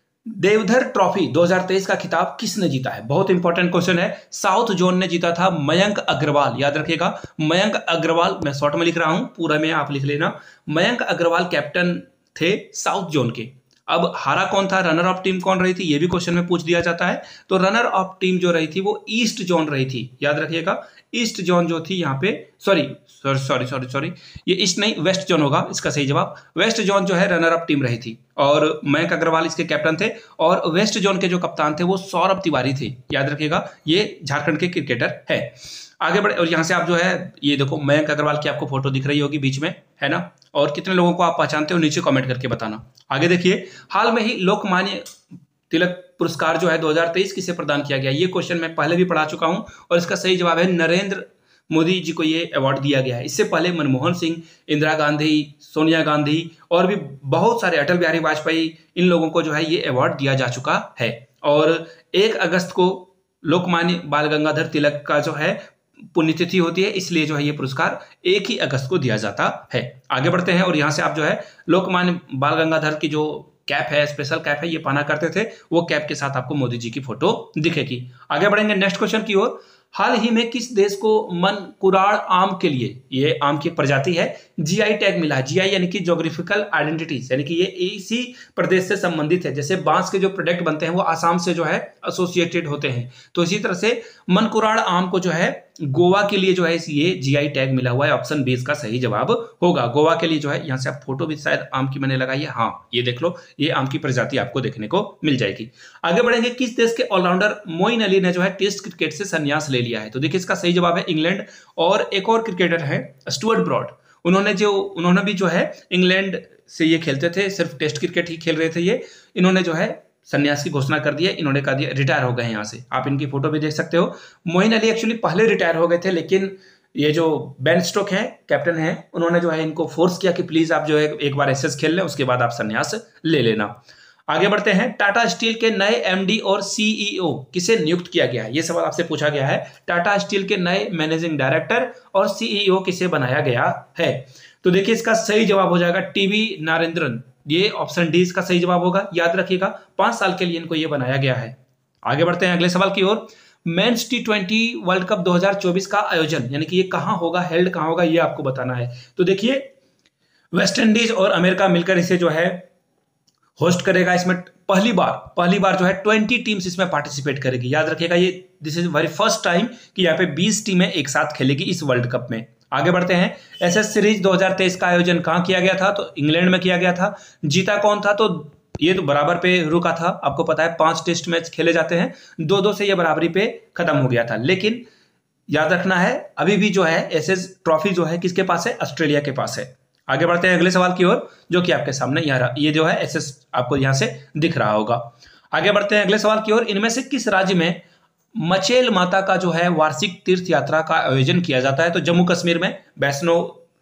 S1: देवधर ट्रॉफी दो हज़ार तेईस का खिताब किसने जीता है? बहुत इंपॉर्टेंट क्वेश्चन है। साउथ जोन ने जीता था, मयंक अग्रवाल। याद रखिएगा, मयंक अग्रवाल, मैं शॉर्ट में लिख रहा हूं, पूरा में आप लिख लेना। मयंक अग्रवाल कैप्टन थे साउथ जोन के। अब हारा कौन था, रनर ऑफ टीम कौन रही थी, ये भी क्वेश्चन में पूछ दिया जाता है। तो रनर ऑफ टीम जो रही थी वो ईस्ट जोन रही थी। याद रखिएगा, ईस्ट जोन जो थी यहाँ पे, sorry sorry sorry sorry sorry ये ईस्ट नहीं, वेस्ट जोन होगा इसका सही जवाब। वेस्ट जोन जो है रनर ऑफ टीम रही थी और मयंक अग्रवाल इसके कैप्टन थे और वेस्ट जोन के जो कप्तान थे वो सौरभ तिवारी थे। याद रखिएगा, ये झारखंड के क्रिकेटर है। आगे बढ़े और यहाँ से आप जो है ये देखो, मयंक अग्रवाल की आपको फोटो दिख रही होगी बीच में, है ना? और कितने लोगों को आप पहचानते हो नीचे कमेंट करके बताना। आगे देखिए, हाल में ही लोकमान्य तिलक पुरस्कार जो है दो हज़ार तेईस किसे प्रदान किया गया? ये क्वेश्चन मैं पहले भी पढ़ा चुका हूं और इसका सही जवाब है नरेंद्र मोदी जी को ये अवार्ड दिया गया है। इससे पहले मनमोहन सिंह, इंदिरा गांधी, सोनिया गांधी और भी बहुत सारे, अटल बिहारी वाजपेयी, इन लोगों को जो है ये अवार्ड दिया जा चुका है। और एक अगस्त को लोकमान्य बाल गंगाधर तिलक का जो है पुण्यतिथि होती है, इसलिए जो है ये पुरस्कार एक ही अगस्त को दिया जाता है। आगे बढ़ते हैं और यहाँ से आप जो है लोकमान्य बाल गंगाधर की जो कैप है, स्पेशल कैप है, ये पहना करते थे, वो कैप के साथ आपको मोदी जी की फोटो दिखेगी। आगे बढ़ेंगे नेक्स्ट क्वेश्चन की ओर। हाल ही में किस देश को मन कुराड़ आम के लिए, ये आम की एक प्रजाति है, जीआई टैग मिला है? जीआई यानी कि ज्योग्राफिकल आइडेंटिटीज, यानी कि ये इसी प्रदेश से संबंधित है। जैसे बांस के जो प्रोडक्ट बनते हैं वो आसाम से जो है एसोसिएटेड होते हैं, तो इसी तरह से मन कुराड़ आम को जो है गोवा के लिए जो है ये जीआई टैग मिला हुआ है। ऑप्शन बी इसका सही जवाब होगा। गोवा के लिए जो है, यहाँ से आप फोटो भी शायद आम की मैंने लगाई है, हाँ ये देख लो, ये आम की प्रजाति आपको देखने को मिल जाएगी। आगे बढ़ेंगे। किस देश के ऑलराउंडर मोइन अली ने जो है टेस्ट क्रिकेट से संन्यास ले लिया है? तो देखिए इसका सही जवाब है इंग्लैंड। और एक और क्रिकेटर है स्टुअर्ट ब्रॉड, उन्होंने जो उन्होंने भी जो है इंग्लैंड से ये खेलते थे, सिर्फ टेस्ट क्रिकेट ही खेल रहे थे ये। इन्होंने जो है संन्यास की घोषणा कर दी है, इन्होंने कहा दिया रिटायर हो गए हैं यहाँ से। आप इनकी फोटो भी देख सकते हो। मोइन अली एक्चुअली पहले रिटायर हो गए थे, लेकिन ये जो बेन स्टोक हैं, कैप्टन हैं, उन्होंने जो है इनको फोर्स किया कि प्लीज आप जो है एक बार एसएस खेल लें, उसके बाद आप संन्यास ले लेना। आगे बढ़ते हैं। टाटा स्टील के नए एमडी और सीईओ किसे नियुक्त किया गया है? ये सवाल आपसे पूछा गया है। टाटा स्टील के नए मैनेजिंग डायरेक्टर और सीईओ किसे बनाया गया है? तो देखिए इसका सही जवाब हो जाएगा टीवी नारेंद्रन। ये ऑप्शन डी इसका सही जवाब होगा। याद रखिएगा, पांच साल के लिए इनको ये बनाया गया है। आगे बढ़ते हैं अगले सवाल की ओर। Men's T twenty world cup दो हज़ार चौबीस का आयोजन, यानी कि ये कहां होगा, हेल्ड कहां होगा, ये आपको बताना है। तो देखिए वेस्ट इंडीज और अमेरिका मिलकर इसे जो है होस्ट करेगा। इसमें पहली बार पहली बार जो है बीस टीम्स इसमें पार्टिसिपेट करेगी। याद रखिएगा, ये this is very first time कि यहाँ पे बीस टीमें एक साथ खेलेगी इस वर्ल्ड कप में। आगे बढ़ते हैं। एसएस सीरीज दो हज़ार तेईस का आयोजन कहां किया गया था? तो इंग्लैंड में किया गया था। जीता कौन था? तो ये तो बराबर पे रुका था। आपको पता है पांच टेस्ट मैच खेले जाते हैं, दो दो से ये बराबरी पे खत्म हो गया था। लेकिन याद रखना है, अभी भी जो है एसएस ट्रॉफी जो है किसके पास है? ऑस्ट्रेलिया के पास है। आगे बढ़ते हैं अगले सवाल की ओर, जो कि आपके सामने यहाँ ये जो है एसएस आपको यहाँ से दिख रहा होगा। आगे बढ़ते हैं अगले सवाल की ओर। इनमें से किस राज्य में मचेल माता का जो है वार्षिक तीर्थ यात्रा का आयोजन किया जाता है? तो जम्मू कश्मीर में वैष्णो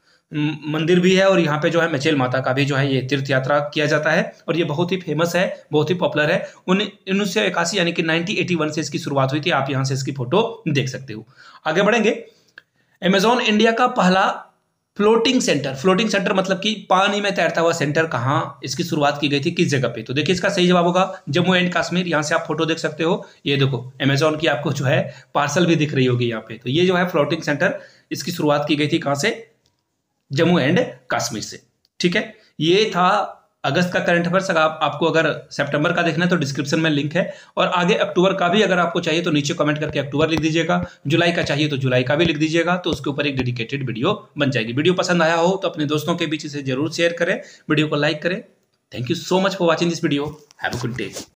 S1: मंदिर भी है और यहाँ पे जो है मचेल माता का भी जो है ये तीर्थ यात्रा किया जाता है और ये बहुत ही फेमस है, बहुत ही पॉपुलर है। उन्नीस सौ इक्यासी यानी कि नाइनटीन एटी वन से इसकी शुरुआत हुई थी। आप यहाँ से इसकी फोटो देख सकते हो। आगे बढ़ेंगे। अमेजॉन इंडिया का पहला फ्लोटिंग सेंटर, फ्लोटिंग सेंटर मतलब कि पानी में तैरता हुआ सेंटर, कहाँ इसकी शुरुआत की गई थी, किस जगह पे? तो देखिए इसका सही जवाब होगा जम्मू एंड कश्मीर। यहाँ से आप फोटो देख सकते हो। ये देखो अमेजॉन की आपको जो है पार्सल भी दिख रही होगी यहाँ पे। तो ये जो है फ्लोटिंग सेंटर, इसकी शुरुआत की गई थी कहाँ से? जम्मू एंड कश्मीर से। ठीक है, ये था अगस्त का करंट अफेयर्स। आप, आपको अगर सितंबर का देखना है तो डिस्क्रिप्शन में लिंक है, और आगे अक्टूबर का भी अगर आपको चाहिए तो नीचे कमेंट करके अक्टूबर लिख दीजिएगा। जुलाई का चाहिए तो जुलाई का भी लिख दीजिएगा, तो उसके ऊपर एक डेडिकेटेड वीडियो बन जाएगी। वीडियो पसंद आया हो तो अपने दोस्तों के बीच इसे जरूर शेयर करें, वीडियो को लाइक करें। Thank you so much for watching this video. Have a good day.